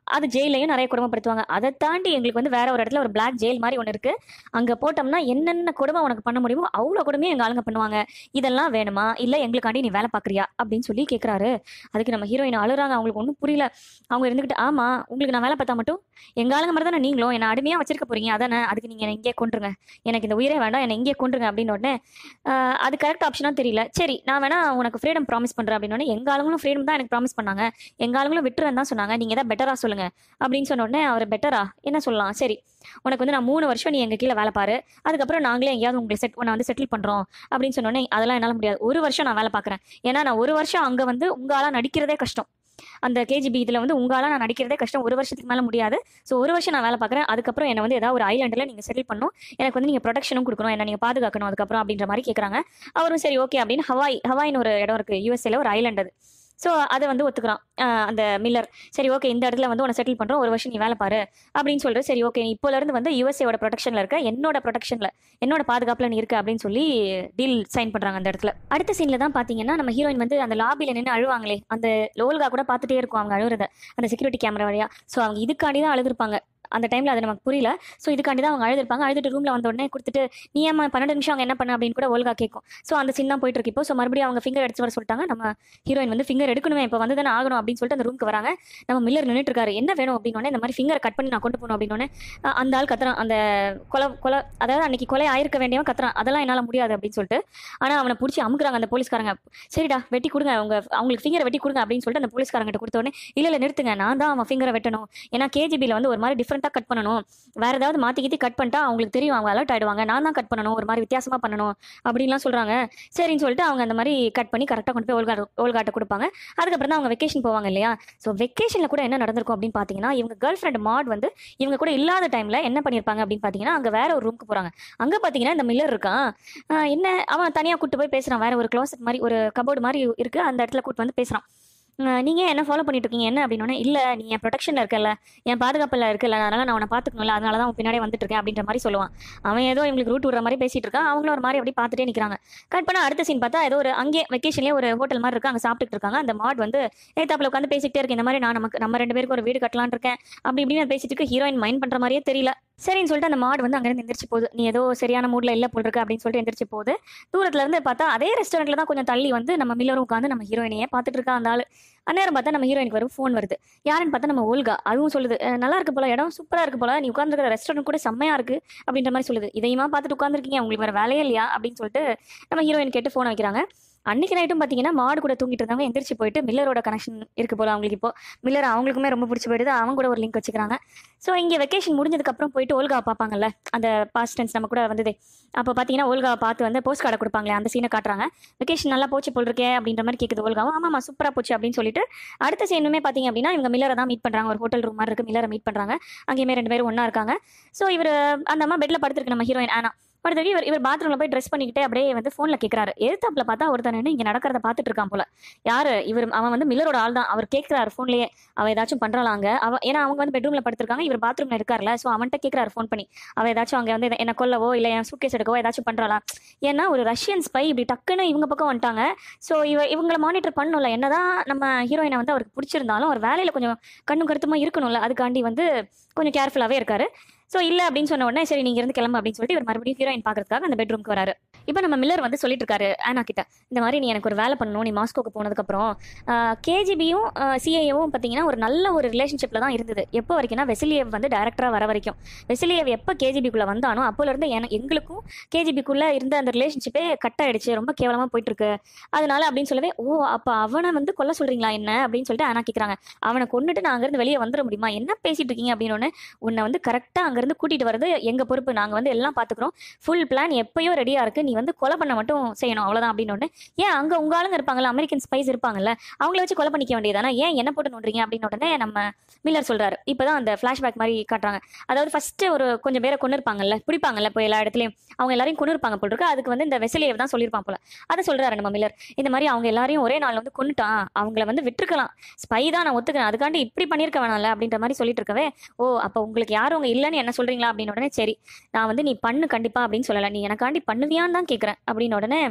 அது ஜெயிலையும் நிறைய கொடுமைப்படுத்துவாங்க. அதை தாண்டி எங்களுக்கு வந்து வேற ஒரு இடத்துல ஒரு பிளாக் ஜெயில் மாதிரி ஒன்று இருக்கு. அங்க போட்டோம்னா என்னென்ன கொடுமை உனக்கு பண்ண முடியுமோ அவ்வளோ கொடுமையும் எங்க ஆளுங்க பண்ணுவாங்க. இதெல்லாம் வேணுமா, இல்ல எங்களுக்காண்டி நீ வேலை பாக்குறியா அப்படின்னு சொல்லி கேட்கறாரு. அதுக்கு நம்ம ஹீரோயின் அழுறாங்க. அவங்களுக்கு ஒன்றும் புரியல. அவங்க இருந்துகிட்டு, ஆமா உங்களுக்கு நான் வேலை பார்த்தா மட்டும் எங்க ஆளுங்க மாதிரி தானே நீங்களும் என்ன அடிமையா வச்சிருக்க போறீங்க, அதானே, அதுக்கு நீங்க என்னை இங்கே கொண்டுருங்க, எனக்கு இந்த உயிரே வேண்டாம், என்னை இங்கே கொண்டுருங்க அப்படின்னு உடனே ஆஹ் அது கரெக்ட் ஆப்ஷனா தெரியல. சரி நான் வேணா உனக்கு ஃப்ரீடம் ப்ராமிஸ் பண்றேன் அப்படின்னு எங்க ஆளுங்களும் ஃப்ரீடம் தான் எனக்கு ப்ராமிஸ் பண்ணாங்க, எங்க ஆளுங்களும் விட்டுறேன் தான் சொன்னாங்க, நீங்க ஏதாவது பெட்டரா சொல்லுங்க அப்படின்னு சொன்ன உடனே அவர் பெட்டரா என்ன சொல்லலாம், சரி உனக்கு வந்து நான் மூணு வருஷம் நீ எங்க கீழே வேலை பாரு, அதுக்கப்புறம் நாங்களே எங்கேயாவது உங்களுக்கு செட் உன்னை வந்து செட்டில் பண்றோம் அப்படின்னு சொன்னோடனே அதெல்லாம் என்னால முடியாது, ஒரு வருஷம் நான் வேலை பார்க்குறேன், ஏன்னா நான் ஒரு வருஷம் அங்க வந்து உங்க ஆளா நடிக்கிறதே கஷ்டம், அந்த கேஜிபி இதுல வந்து உங்க ஆளா நான் நடிக்கிறதே கஷ்டம், ஒரு வருஷத்துக்கு மேல முடியாது. ஸோ ஒரு வருஷம் நான் வேலை பார்க்குறேன், அதுக்கப்புறம் என்ன வந்து ஏதாவது ஒரு ஐலாண்டில் நீங்க செட்டில் பண்ணணும், எனக்கு வந்து நீங்க ப்ரொடெக்ஷனும் கொடுக்கணும், என்ன நீங்க பாதுகாக்கணும் அதுக்கப்புறம் அப்படின்ற மாதிரி கேட்குறாங்க. அவரும் சரி ஓகே அப்படின்னு ஹவாய் ஹவாய்னு ஒரு இடம் இருக்கு யூஎஸ்ஏல, ஒரு ஐலாண்ட் அது. ஸோ அதை வந்து ஒத்துக்கிறான் அந்த மில்லர். சரி ஓகே இந்த இடத்துல வந்து உன்னை செட்டில் பண்ணுறோம், ஒரு வருஷம் நீ வேலை பாரு அப்படின்னு சொல்லிட்டு, சரி ஓகே இப்போல இருந்து வந்து யூஎஸ்ஏவோட ப்ரொடெக்ஷனில் இருக்க, என்னோட ப்ரொடெக்ஷனில் என்னோட பாதுகாப்பில் நீ இருக்க அப்படின்னு சொல்லி டீல் சைன் பண்ணுறாங்க அந்த இடத்துல. அடுத்த சீனில் தான் பார்த்தீங்கன்னா நம்ம ஹீரோயின் வந்து அந்த லாபியில் நின்று அழுவாங்களே, அந்த லோல்கா கூட பார்த்துட்டே இருக்கும் அவங்க அழுகுறத அந்த செக்யூரிட்டி கேமரா வழியா. ஸோ அவங்க இதுக்காண்டி தான் அழுதுருப்பாங்க அந்த டைமில், அது நமக்கு புரியல. ஸோ இதுக்காண்டி தான் அவங்க அழுதுருப்பாங்க. அழுதுட்டு ரூமில் வந்த உடனே கொடுத்துட்டு நீ ஏமா பன்னெண்டு நிமிஷம் அவங்க என்ன பண்ண அப்படின்னு கூட ஒழுங்கா கேட்கும். ஸோ அந்த சீன் தான் போயிட்டு இருக்கு இப்போ. ஸோ மறுபடியும் அவங்க ஃபிங்கர் எடுத்து வர சொல்லிட்டாங்க. நம்ம ஹீரோயின் வந்து ஃபிங்கர் எடுக்கணுமே இப்போ வந்து தானே ஆகணும் அப்படின்னு சொல்லிட்டு அந்த ரூமுக்கு வராங்க. நம்ம மில்லர் நின்றுட்டு இருக்காரு. என்ன வேணும் அப்படின்னு, இந்த மாதிரி ஃபிங்கரை கட் பண்ணி நான் கொண்டு போகணும் அப்படின்னு அந்த ஆள் கத்துறான். அந்த கொலை கொலை அதாவது அன்னைக்கு கொலை ஆயிருக்க வேண்டியவன் கத்துறான், அதெல்லாம் என்னால் முடியாது அப்படின்னு சொல்லிட்டு. ஆனால் அவனை பிடிச்சி அமுக்குறாங்க அந்த போலீஸ்காரங்க. சரிடா வெட்டி கொடுங்க, அவங்க அவங்களுக்கு ஃபிங்கரை வெட்டி கொடுங்க அப்படின்னு சொல்லிட்டு அந்த போலீஸ்காரங்கிட்ட கொடுத்த உடனே இல்லை இல்லை நிறுத்துங்க, நான் தான் அவன் ஃபிங்கரை வெட்டணும், ஏன்னா கேஜிபியில் வந்து ஒரு மாதிரி டிஃப்ரெண்ட்டாக கட் பண்ணணும், வேற ஏதாவது மாத்தி கித்தி கட் பண்ணிட்டா அவங்களுக்கு தெரியும், அவங்க அலர்ட் ஆயிடுவாங்க, நான் தான் கட் பண்ணணும், ஒரு மாதிரி வித்தியாசமா பண்ணணும் அப்படின்லாம் சொல்றாங்க. சரின்னு சொல்லிட்டு அவங்க அந்த மாதிரி கட் பண்ணி கரெக்டாக கொண்டு போய் ஓல்கா ஓல்காட்ட கொடுப்பாங்க. அதுக்கப்புறம் தான் அவங்க வெக்கேஷன் போவாங்க இல்லையா. ஸோ வெக்கேஷன்ல கூட என்ன நடந்திருக்கும் அப்படின்னு பார்த்தீங்கன்னா, இவங்க கேர்ள் ஃப்ரெண்ட் மாட் வந்து இவங்க கூட இல்லாத டைம்ல என்ன பண்ணியிருப்பாங்க அப்படின்னு பார்த்தீங்கன்னா, அங்கே வேற ஒரு ரூமுக்கு போறாங்க. அங்கே பார்த்தீங்கன்னா இந்த மில்லர் இருக்கான். ஆஹ் என்ன அவன் தனியாக கூட்டு போய் பேசுறான், வேற ஒரு க்ளோசெட் மாதிரி ஒரு கபோர்டு மாதிரி இருக்கு, அந்த இடத்துல கூட்டு வந்து பேசுறான். நீங்கள் என்ன ஃபாலோ பண்ணிட்டு இருக்கீங்க என்ன அப்படின்னோடனே, இல்லை நீ என் ப்ரொடெக்ஷனில் இருக்கல, என் பாதுகாப்பில் இருக்கல, அதனால நான் உன்னை பார்த்துக்கணும்ல, அதனால தான் உன் பின்னாடியே வந்துட்டு இருக்கேன் அப்படின்ற மாதிரி சொல்லுவான். அவன் ஏதோ இவங்களுக்கு ரூட் விடுற மாதிரி பேசிட்டு இருக்கான். அவங்களும் ஒரு மாதிரி அப்படி பார்த்துட்டே நிற்கிறாங்க. கட் பண்ண அடுத்த சீன் பார்த்தா ஏதோ ஒரு அங்கே வெக்கேஷன்லேயே ஒரு ஹோட்டல் மாதிரி இருக்கு, அங்கே சாப்பிட்டுட்டு இருக்காங்க. அந்த மாட் வந்து ஏத்தாப்புல உட்காந்து பேசிக்கிட்டே இருக்கு, இந்த மாதிரி நான் நமக்கு நம்ம ரெண்டு பேருக்கு ஒரு வீடு கட்டலான்னு இருக்கேன் அப்படி இப்படின்னு பேசிட்டு இருக்கு. ஹீரோயின் மைண்ட் பண்ணுற மாதிரியே தெரியல. சரின்னு சொல்லிட்டு அந்த மாடு வந்து அங்கேருந்து எந்திரிச்சு போகுது. நீ ஏதோ சரியான மூட்ல இல்லை போல் இருக்கு அப்படின்னு சொல்லிட்டு எந்திரிச்சு போகுது. தூரத்துல இருந்து பார்த்தா அதே ரெஸ்டாரண்ட்ல தான் கொஞ்சம் தள்ளி வந்து நம்ம மில்லரும் உட்காந்து நம்ம ஹீரோயினையே பார்த்துட்டு இருக்கா அந்த ஆள். அந்நேரம் பார்த்தா நம்ம ஹீரோயினுக்கு வரும் ஃபோன் வருது. யாருன்னு பார்த்தா நம்ம ஓல்கா. அதுவும் சொல்லுது, நல்லா இருக்கு போல, இடம் சூப்பரா இருக்கு போல, நீ உட்காந்துருக்கிற ரெஸ்டாரண்ட் கூட செம்மையா இருக்கு அப்படின்ற மாதிரி சொல்லுது. இதையுமா பார்த்துட்டு உட்காந்துருக்கீங்க, உங்களுக்கு வேற வேலையே இல்லையா அப்படின்னு சொல்லிட்டு நம்ம ஹீரோயின் கேட்டு ஃபோன் வைக்கிறாங்க. அன்னைக்கு நைட்டும் பார்த்தீங்கன்னா மாடு கூட தூங்கிட்டு இருந்தவங்க எந்திரிச்சு போயிட்டு மில்லரோட கனெக்ஷன் இருக்கு போல அவங்களுக்கு. இப்போ மில்லர் அவங்களுக்குமே ரொம்ப பிடிச்சி போயிடுது, அவங்க கூட ஒரு லிங்க் வச்சுக்கிறாங்க. ஸோ இங்கே வெக்கேஷன் முடிஞ்சதுக்கு அப்புறம் போயிட்டு ஓல்கா பார்ப்பாங்கல்ல, அந்த பாஸ்ட் டென்ஸ் நம்ம கூட வந்தது. அப்போ பார்த்தீங்கன்னா ஓல்காவை பார்த்து வந்து போஸ்ட் கார்டை கொடுப்பாங்களே, அந்த சீனை காட்டுறாங்க. வெக்கேஷன் நல்லா போச்சு போல் இருக்கே அப்படின்ற மாதிரி கேட்குது ஓல்காவும். ஆமாம் சூப்பராக போச்சு அப்படின்னு சொல்லிட்டு அடுத்த சீனுமே பார்த்தீங்க அப்படின்னா இவங்க மில்லரை தான் மீட் பண்ணுறாங்க. ஒரு ஹோட்டல் ரூம் மாதிரி இருக்கு, மில்லரை மீட் பண்ணுறாங்க. அங்கேயுமே ரெண்டு பேரும் ஒன்றா இருக்காங்க. ஸோ இவர் அந்த அம்மா பெட்டில் படுத்துருக்கு நம்ம ஹீரோயின் ஆனா. படுத்துக்கு இவர் இவர் பாத்ரூம்ல போய் ட்ரெஸ் பண்ணிக்கிட்டே அப்படியே வந்து ஃபோன்ல கேட்கறாரு. எதிர்த்தாப்புல பார்த்தா ஒருத்தன் இங்க நடக்கிறத பார்த்துட்டு இருக்கான் போல. யாரு இவர்? அவன் வந்து மில்லரோட ஆள் தான். அவர் கேட்கிறாரு ஃபோன்லயே, அவ ஏதாச்சும் பண்றாளாங்க அவ, ஏன்னா அவங்க வந்து பெட்ரூம்ல படுத்திருக்காங்க, இவர் பாத்ரூம்ல இருக்காருல்ல. ஸோ அவன்கிட்ட கேட்கிறாரு ஃபோன் பண்ணி, அவ ஏதாச்சும் அங்கே வந்து என்ன கொல்லவோ இல்லை என் சூட்கேஸ் எடுக்கவோ ஏதாச்சும் பண்றாளா. ஏன்னா ஒரு ரஷ்யன் ஸ்பை இப்படி டக்குன்னு இவங்க பக்கம் வந்துட்டாங்க. ஸோ இவ இவங்களை மானிட்டர் பண்ணணும்ல, என்னதான் நம்ம ஹீரோயினை வந்து அவருக்கு பிடிச்சிருந்தாலும் ஒரு வேலையில கொஞ்சம் கண்ணும் கருத்துமா இருக்கணும்ல, அதுக்காண்டி வந்து கொஞ்சம் கேர்ஃபுல்லாகவே இருக்காரு. ஸோ இல்லை அப்படின்னு சொன்ன உடனே சரி நீங்க இருந்து கிளம்பு அப்படின்னு சொல்லிட்டு இவர் மறுபடியும் ஹீரோயின் பார்க்கறதுக்காக அந்த பெட்ரூம்க்கு வராரு. இப்போ நம்ம மில்லர் வந்து சொல்லிட்டு இருக்காரு ஆனா கிட்ட, இந்த மாதிரி நீ எனக்கு ஒரு வேலை பண்ணணும், நீ மாஸ்கோக்கு போனதுக்கப்புறம் கேஜிபியும் சிஐஏவும் பார்த்தீங்கன்னா ஒரு நல்ல ஒரு ரிலேஷன்ஷிப்பில் தான் இருந்தது. எப்போ வரைக்கும்னா வெசிலியேவ் வந்து டேரக்டராக வர வரைக்கும். வெசிலியேவ் எப்போ கேஜிபிக்குள்ளே வந்தானோ அப்போலேருந்து எனக்கு எங்களுக்கும் கேஜிபிக்குள்ளே இருந்த அந்த ரிலேஷன்ஷிப்பே கட் ஆயிடுச்சு, ரொம்ப கேவலமாக போயிட்டு இருக்கு. அதனால அப்படின்னு சொல்லவே, ஓ அப்போ அவனை வந்து கொல்ல சொல்றீங்களா என்ன அப்படின்னு சொல்லிட்டு ஆனா கேட்குறாங்க. அவனை கொண்டுட்டு நான் அங்கேருந்து வெளியே வந்துட முடியுமா, என்ன பேசிட்டு இருக்கீங்க அப்படின்னு. உன்னை வந்து கரெக்டாக அங்கேருந்து கூட்டிட்டு வரது எங்க பொறுப்பு, நாங்கள் வந்து எல்லாம் பார்த்துக்குறோம், ஃபுல் பிளான் எப்பயோ ரெடியாக இருக்கு, நீ வந்து கொலை பண்ண மட்டும் செய்யணும் அவ்வளோதான் அப்படின்னு. ஏன் அங்கே உங்க ஆளுங்க இருப்பாங்கல்ல, அமெரிக்கன் ஸ்பைஸ் இருப்பாங்கல்ல, அவங்கள வச்சு கொலை பண்ணிக்க வேண்டியதானே, ஏன் என்ன போட்டு நோண்டுறீங்க அப்படின்னு உடனே நம்ம மில்லர் சொல்றாரு. இப்போதான் அந்த ஃபிளாஷ்பேக் மாதிரி காட்டுறாங்க. அதாவது ஃபர்ஸ்ட் ஒரு கொஞ்சம் பேரை கொண்டு இருப்பாங்கல்ல, பிடிப்பாங்கல்ல இப்போ எல்லா இடத்துலையும், அவங்க எல்லாரையும் கொண்டு இருப்பாங்க போல் இருக்கு. அதுக்கு வந்து இந்த வெசிலியேவ் தான் சொல்லியிருப்பாங்க போல. அதை சொல்றாரு நம்ம மில்லர். இந்த மாதிரி அவங்க எல்லாரையும் ஒரே நாள் வந்து கொண்டுட்டான், அவங்கள வந்து விட்டுருக்கலாம், ஸ்பை தான் நான் ஒத்துக்கிறேன், அதுக்காண்டி இப்படி பண்ணியிருக்க வேணாம்ல அப்படின்ற மாதிரி சொல்லிட்டு இருக்கவே, ஓ அப்போ உங்களுக்கு யாரும் அவங்க இல்லைன்னு என்ன சொல்றீங்களா அப்படின்னு உடனே, சரி நான் வந்து நீ பண்ணு கண்டிப்பா அப்படின்னு சொல்லலை, நீ எனக்காண்டி பண்ணுவியான்னு தான் கேட்குறேன் அப்படின்னு உடனே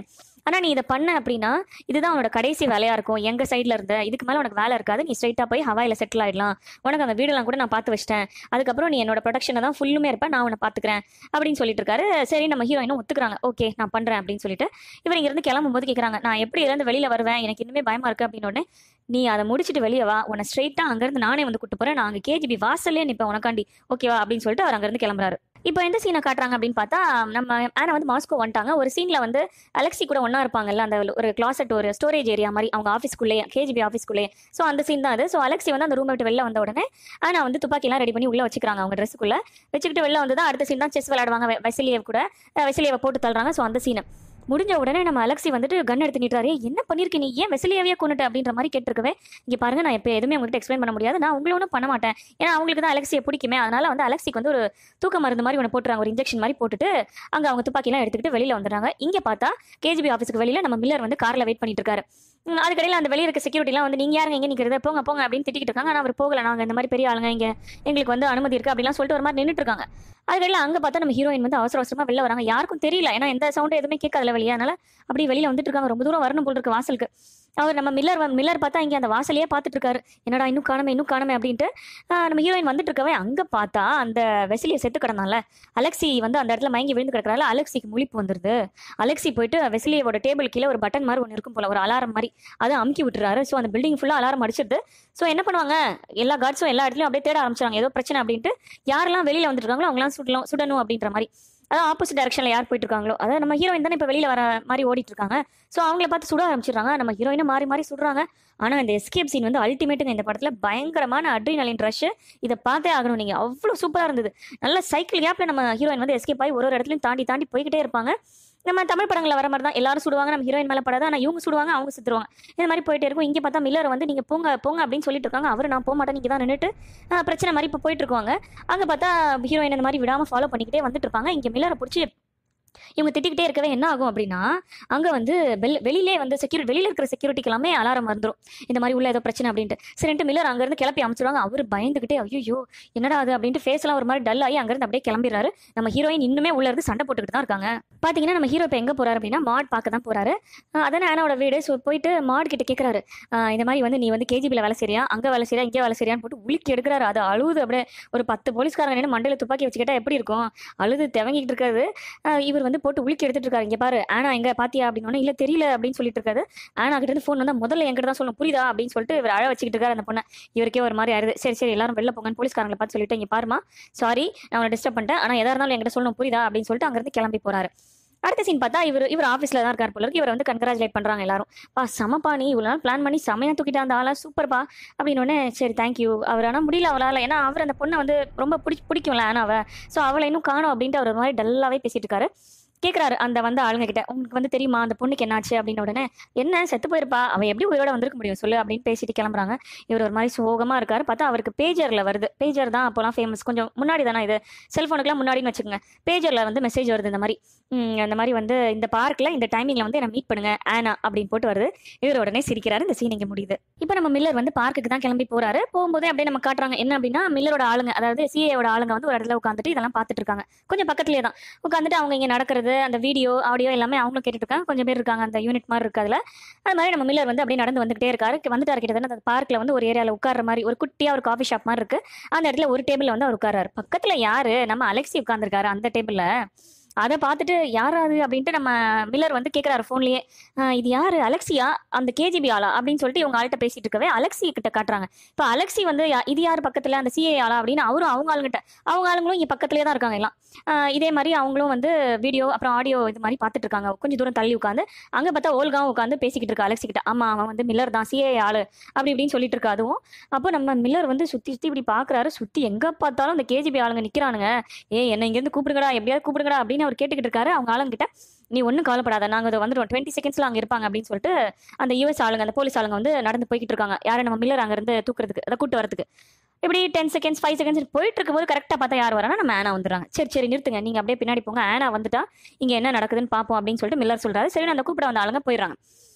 ஆனால் நீ இதை பண்ண அப்படின்னா இதுதான் உன்னோட கடைசி வேலையாக இருக்கும் எங்கள் சைடில் இருந்த, இதுக்கு மேலே உனக்கு வேலை இருக்காது, நீ ஸ்ட்ரைட்டாக போய் ஹவாயில் செட்டில் ஆகிடலாம், உனக்கு அந்த வீடெல்லாம் கூட நான் பார்த்து வச்சிட்டேன், அதுக்கப்புறம் நீ என்னோட ப்ரொடக்ஷனை தான் ஃபுல்லுமே இருப்பேன், நான் உன்னை பார்த்துக்கிறேன் அப்படின்னு சொல்லிட்டு இருக்காரு. சரி நம்ம ஹீரோயினும் ஒத்துக்கிறாங்க, ஓகே நான் பண்ணுறேன் அப்படின்னு சொல்லிட்டு இவர் இங்கேருந்து கிளம்பும்போது கேட்குறாங்க, நான் எப்படி இருந்து வெளியில் வருவேன், எனக்கு இன்னுமே பயமாக இருக்குது அப்படின்னு உடனே, நீ அதை முடிச்சுட்டு வெளியே வா, உன்னை ஸ்ட்ரைட்டாக அங்கேருந்து நானே வந்து கூட்டு போகிறேன், நான் அங்கே கேஜிபி வாசல்லே நிற்பேன் உனக்காண்டி, ஓகேவா அப்படின்னு சொல்லிட்டு அவர் அங்கேருந்து கிளம்புறாரு. இப்போ எந்த சீனை காட்டுறாங்க அப்படின்னு பார்த்தா, நம்ம ஆனா வந்து மாஸ்கோ வந்துட்டாங்க. ஒரு சீனில் வந்து அலெக்சி கூட ஒன்றா இருப்பாங்கல்ல, அந்த ஒரு கிளாசெட் ஒரு ஸ்டோரேஜ் ஏரியா மாதிரி அவங்க ஆஃபீஸ்க்குள்ளே, கேஜிபி ஆஃபீஸ்க்குள்ளே. ஸோ அந்த சீன் தான் அது. ஸோ அலெக்சி வந்து அந்த ரூம் விட்டு வெளில வந்த உடனே ஆனா வந்து துப்பாக்கிலாம் ரெடி பண்ணி உள்ளே வச்சுக்கிறாங்க அவங்க ட்ரெஸ்ஸுக்குள்ளே வச்சுக்கிட்டு வெளில வந்து தான் அடுத்த சீன் தான் செஸ் விளையாடுவாங்க வெசிலியவ் கூட. வெசிலியவை போட்டு தள்ளுறாங்க. ஸோ அந்த சீனை முடிஞ்ச உடனே நம்ம அலெக்சி வந்துட்டு கன் எடுத்து நிட்டுறாரு. என்ன பண்ணிருக்க நீ, ஏன் வெசிலியாவே கொண்டுட்டு அப்படின்ற மாதிரி கேட்டிருக்கவே, இங்கே பாருங்க நான் இப்போ எதுவுமே உங்ககிட்ட எக்ஸ்பிளைன் பண்ண முடியாது, நான் உங்களை ஒன்றும் பண்ண மாட்டேன், ஏன்னா அவங்களுக்கு தான் அலெக்சியை பிடிக்குமே, அதனால வந்து அலெக்சிக்கு வந்து ஒரு தூக்க மருந்து மாதிரி ஒன்று போட்டுறாங்க, ஒரு இன்ஜெக்ஷன் மாதிரி போட்டுட்டு அங்கே அவங்க துப்பாக்கிலாம் எடுத்துக்கிட்டு வெளியில் வந்துடுறாங்க. இங்கே பார்த்தா கேஜிபி ஆஃபீஸுக்கு வெளியில் நம்ம மில்லர் வந்து காரில் வெயிட் பண்ணிட்டு இருக்காரு. அதுக்கடையில் அந்த வெளியே இருக்க செக்யூரிட்டிலாம் வந்து நீங்கள் யாருங்க இங்கே நிற்கிறது, போங்க போங்க அப்படின்னு திட்டிக்கிட்டு இருக்காங்க. ஆனால் அவர் போகல, நாங்கள் இந்த மாதிரி பெரிய ஆளுங்க, இங்கே எங்களுக்கு வந்து அனுமதி இருக்குது அப்படிலாம் சொல்லிட்டு ஒரு மாதிரி நின்றுட்டு இருக்காங்க. அதுக்கடையில் அங்கே பார்த்தா நம்ம ஹீரோயின் வந்து அவசர அவசரமாக வெளில வராங்க. யாருக்கும் தெரியல, ஏன்னா எந்த சவுண்டும் எதுவுமே கேட்காதுல வெளியே, அதனால அப்படியே வெளியில் வந்துட்டு இருக்காங்க. ரொம்ப தூரம் வரணும் போல் இருக்கு வாசலுக்கு. அவர் நம்ம மில்லர் மில்லர் பார்த்தா இங்கே அந்த வாசலையே பார்த்துட்டு இருக்காரு. என்னடா இன்னும் காணமே இன்னும் காணமே அப்படின்ட்டு நம்ம ஹீரோயின் வந்துட்டு இருக்கவே அங்கே பார்த்தா அந்த வெசிலியை செத்து கிடந்தால அலெக்சி வந்து அந்த இடத்துல மயங்கி விழுந்து கிடக்கிறால. அலெக்சிக்கு முழிப்பு வந்துருது. அலெக்சி போயிட்டு வெசிலியோட டேபிள் கீழே ஒரு பட்டன் மாதிரி ஒன்று இருக்கும் போல, ஒரு அலாரம் மாதிரி, அதை அமுக்கி விட்டுறாரு. ஸோ அந்த பில்டிங் ஃபுல்லாக அலாரம் அடிச்சிருது. ஸோ என்ன பண்ணுவாங்க, எல்லா கார்ட்ஸும் எல்லா இடத்துலையும் அப்படியே தேட ஆரம்பிச்சாங்க, ஏதோ பிரச்சனை அப்படின்ட்டு. யாரெல்லாம் வெளியில் வந்துட்டு இருக்காங்களோ அவங்களாம் சுடலாம் சுடணும் அப்படின்ற மாதிரி. அதான் ஆப்போசிட் டைரக்ஷனில் யார் போயிட்டு இருக்காங்களோ, அதாவது நம்ம ஹீரோயின் தானே இப்போ வெளியில் வர மாதிரி ஓடிட்டு இருக்காங்க. ஸோ அவங்கள பார்த்து சுட ஆரம்பிச்சிடுறாங்க. நம்ம ஹீரோயினை மாறி மாறி சுடுறாங்க. ஆனால் இந்த எஸ்கேப் சீன் வந்து அல்டிமேட்டுங்க இந்த படத்தில். பயங்கரமான அட்ரினலின் ரஷ். இதை பார்த்தே ஆகணும் நீங்கள், அவ்வளோ சூப்பராக இருந்தது. நல்ல சைக்கிள் கேப்பில் நம்ம ஹீரோயின் வந்து எஸ்கேப் ஆகி ஒரு ஒரு இடத்துலையும் தாண்டி தாண்டி போய்கிட்டே இருப்பாங்க. நம்ம தமிழ் படங்களில் வர மாதிரி தான், எல்லாரும் சுடுவாங்க, நம்ம ஹீரோயின் மேலே படாது, ஆனால் இவங்க சுடுவாங்க, அவங்க சுற்றுவாங்க, இந்த மாதிரி போயிட்டே இருக்கும். இங்கே பார்த்தா மில்லர் வந்து நீங்கள் போங்க போங்க அப்படின்னு சொல்லிட்டு இருக்காங்க. அவர் நான் போக மாட்டேன், நீங்கள் தான் நின்றுட்டு பிரச்சனை மாதிரி இப்போ போயிட்டு இருக்காங்க. அங்கே பார்த்தா ஹீரோயின் இந்த மாதிரி விடாமல் ஃபாலோ பண்ணிக்கிட்டே வந்துட்டு இருப்பாங்க. இங்கே மில்லரை பிடிச்சி இவங்க திட்டிக்கிட்டே இருக்கவே என்ன ஆகும் அப்படின்னா, அங்கே வந்து வெள் வெளியிலே வந்து செக்யூரிட்டி வெளியில் இருக்கிற செக்யூரிட்டிக்கு எல்லாமே அலாரம் வந்துடும், இந்த மாதிரி உள்ள ஏதோ பிரச்சனை அப்படின்ட்டு. சரின்ட்டு மில்லர் அங்கேருந்து கிளப்பி அமைச்சிருவாங்க. அவர் பயந்துக்கிட்டே ஐயோ என்னடா அது அப்படின்ட்டு ஃபேஸ்லாம் ஒரு மாதிரி டல் ஆகி அங்கேருந்து அப்படியே கிளம்பிடுறாரு. நம்ம ஹீரோயின் இன்னுமே உள்ள இருந்து சண்டை போட்டுக்கிட்டு தான் இருக்காங்க. பார்த்தீங்கன்னா நம்ம ஹீரோ இப்போ எங்கே போறாரு அப்படின்னா மாட் பார்க்க தான் போறாரு. அதானே ஆனாவோட வீடு. ஸோ போயிட்டு மாட் கிட்ட கேட்குறாரு, இந்த மாதிரி வந்து நீ வந்து கேஜிபியில் வேலை செய்யா, அங்கே வேலை செய்யா, இங்கே வேலை செய்யான்னு போட்டு உலுக்கி எடுக்கிறாரு. அது அழுது அப்படியே ஒரு பத்து போலீஸ்காரங்க நின்று மண்டையில் துப்பாக்கி வச்சுக்கிட்டா எப்படி இருக்கும், அழுது தெவங்கிட்டு இருக்காது. இவர் வந்து போட்டு உலுக்கி எடுத்துட்டு இருக்காரு. இங்கே பாரு ஆனா எங்க பாத்தியா அப்படின்னு, இல்லை தெரியல அப்படின்னு சொல்லிட்டு இருக்காரு. ஆனா கிட்ட இருந்து ஃபோன் வந்தா முதல்ல என்கிட்ட தான் சொல்லணும் புரியுதா அப்படின்னு சொல்லிட்டு இவர் அழ வச்சுக்கிட்டு இருக்காரு அந்த பொண்ணை. இவருக்கே ஒரு மாதிரி ஆயிருது. சரி சரி எல்லாரும் வெளில போங்கன்னு போலீஸ்காரங்களை பார்த்து சொல்லிட்டு, இங்கே பாருமா சாரி நான் உன்னை டிஸ்டர்ப் பண்ணிட்டேன், ஆனால் எதா இருந்தாலும் என்கிட்ட சொல்லணும் புரியுதா அப்படின்னு சொல்லிட்டு அங்கிருந்து கிளம்பி போறாரு. அடுத்த சீன் பார்த்தா இவர் இவர் ஆஃபீஸில் தான் இருக்கார் போல இருக்கு. இவர் வந்து கன்கிராச்சுலேட் பண்ணுறாங்க எல்லாரும். பா சமப்பா, நீ இவ்வளோ நாள் பிளான் பண்ணி செமையாக தூக்கிட்டா அந்த ஆளா, சூப்பர்ப்பா அப்படின்னு. சரி தேங்க்யூ. அவர் ஆனால் முடியல அவளால், ஏன்னா அவர் அந்த பொண்ணை வந்து ரொம்ப பிடி பிடிக்கும்ல ஆனால் அவ. ஸோ அவளை இன்னும் காணும் அப்படின்ட்டு அவர் ஒரு மாதிரி டல்லாகவே பேசிட்டு இருக்காரு. கேட்குறாரு அந்த வந்து ஆளுங்க கிட்ட, உங்களுக்கு வந்து தெரியுமா அந்த பொண்ணுக்கு என்னாச்சு அப்படின்னு. உடனே என்ன செத்து போயிருப்பா, அவள் எப்படி உயிரோட வந்திருக்க முடியும் சொல்லு அப்படின்னு பேசிட்டு கிளம்புறாங்க. இவர் ஒரு மாதிரி சோகமாக இருக்காரு. பார்த்தா அவருக்கு பேஜரில் வருது. பேஜர் தான் அப்போலாம் ஃபேமஸ், கொஞ்சம் முன்னாடி தானே இது, செல்ஃபோனுக்குலாம் முன்னாடின்னு வச்சுக்கோங்க. பேஜரில் வந்து மெசேஜ் வருது இந்த மாதிரி, அந்த மாதிரி வந்து இந்த பார்க்கில் இந்த டைமிங்கில் வந்து என்ன மீட் பண்ணுங்க ஆனா அப்படின்னு போட்டு வருது. இவர் உடனே சிரிக்கிறாரு. இந்த சீன் இங்கே முடியுது. இப்போ நம்ம மில்லர் வந்து பார்க்குக்கு தான் கிளம்பி போறாரு. போகும்போதே அப்படியே நம்ம காட்டுறாங்க என்ன அப்படின்னா, மில்லரோட ஆளுங்க அதாவது சிஏயோட ஆளுங்க வந்து ஒரு இடத்துல உட்காந்துட்டு இதெல்லாம் பார்த்துட்டு இருக்காங்க. கொஞ்சம் பக்கத்துலேயே தான் உட்காந்துட்டு அவங்க இங்கே நடக்கிறது, அந்த வீடியோ ஆடியோ எல்லாமே அவங்களும் கேட்டுட்டு இருக்காங்க. கொஞ்சம் பேர் இருக்காங்க அந்த யூனிட் மாதிரி இருக்கு. அதுல அது மாதிரி நம்ம மில்லர் வந்து அப்படியே நடந்து வந்துகிட்டே இருக்காரு. வந்துட்டாரு கிட்டத்தட்ட அந்த பார்க்ல வந்து ஒரு ஏரியாவில் உட்கார்ற மாதிரி ஒரு குட்டியா ஒரு காஃபி ஷாப் மாதிரி இருக்கு. அந்த இடத்துல ஒரு டேபிள் வந்து அவர் உட்காராரு. பக்கத்துல யாரு, நம்ம அலெக்சி உட்கார்ந்துருக்காரு அந்த டேபிள்ல. அதை பார்த்துட்டு யாராது அப்படின்ட்டு நம்ம மில்லர் வந்து கேட்குறாரு ஃபோன்லேயே, இது யாரு அலெக்சியா அந்த கேஜிபி ஆளா அப்படின்னு சொல்லிட்டு இவங்க ஆள்கிட்ட பேசிட்டு இருக்கவே அலெக்சி கிட்ட காட்டுறாங்க. இப்போ அலெக்சி வந்து இது யார் பக்கத்தில் அந்த சிஏ ஆளா அப்படின்னு அவரும் அவங்க ஆளுங்கிட்ட, அவங்க ஆளுங்களும் இங்கே பக்கத்துலேயே தான் இருக்காங்க எல்லாம். இதே மாதிரி அவங்களும் வந்து வீடியோ அப்புறம் ஆடியோ இது மாதிரி பார்த்துட்டு இருக்காங்க. கொஞ்சம் தூரம் தள்ளி உட்காந்து அங்கே பார்த்தா ஓல்காவும் உட்காந்து பேசிக்கிட்டு இருக்கா அலெக்சி கிட்ட. ஆமா அவன் வந்து மில்லர் தான் சிஏ ஆளு அப்படி இப்படின்னு சொல்லிட்டு இருக்கா. அதுவும் அப்போ நம்ம மில்லர் வந்து சுற்றி சுற்றி இப்படி பார்க்குறாரு. சுற்றி எங்கே பார்த்தாலும் அந்த கேஜிபி ஆளுங்க நிற்கிறானுங்க. ஏ என்ன இங்கேருந்து கூப்பிடுங்கடா, எப்படியாவது கூப்பிடுங்கடா அப்படின்னு அவர் கேட்டுக்கிட்டு இருக்காரு. அவங்க ஆளுங்கிட்ட நீ ஒன்றும் கவலைப்படாத, நாங்கள் அதை வந்துடுவோம், டுவெண்ட்டி செகண்ட்ஸ்ல அங்கே இருப்பாங்க அப்படின்னு சொல்லிட்டு அந்த யூஎஸ் ஆளுங்க அந்த போலீஸ் ஆளுங்க வந்து நடந்து போய்கிட்டு இருக்காங்க. யாரும் நம்ம மில்லர் அங்கேருந்து தூக்குறதுக்கு, அதை கூட்டு வரதுக்கு. இப்படி டென் செகண்ட்ஸ் ஃபைவ் செகண்ட்ஸ் போயிட்டு இருக்கும்போது கரெக்டாக பார்த்தா யார் வரானா நம்ம ஆனா வந்துடுறாங்க. சரி சரி நிறுத்துங்க, நீங்கள் அப்படியே பின்னாடி போங்க, ஆனா வந்துட்டா இங்கே என்ன நடக்குதுன்னு பார்ப்போம் அப்படின்னு சொல்லிட்டு மில்லர் சொல்றாரு. சரி அந்த கூப்பிட வந்த ஆளுங்க போயிடுறாங்க.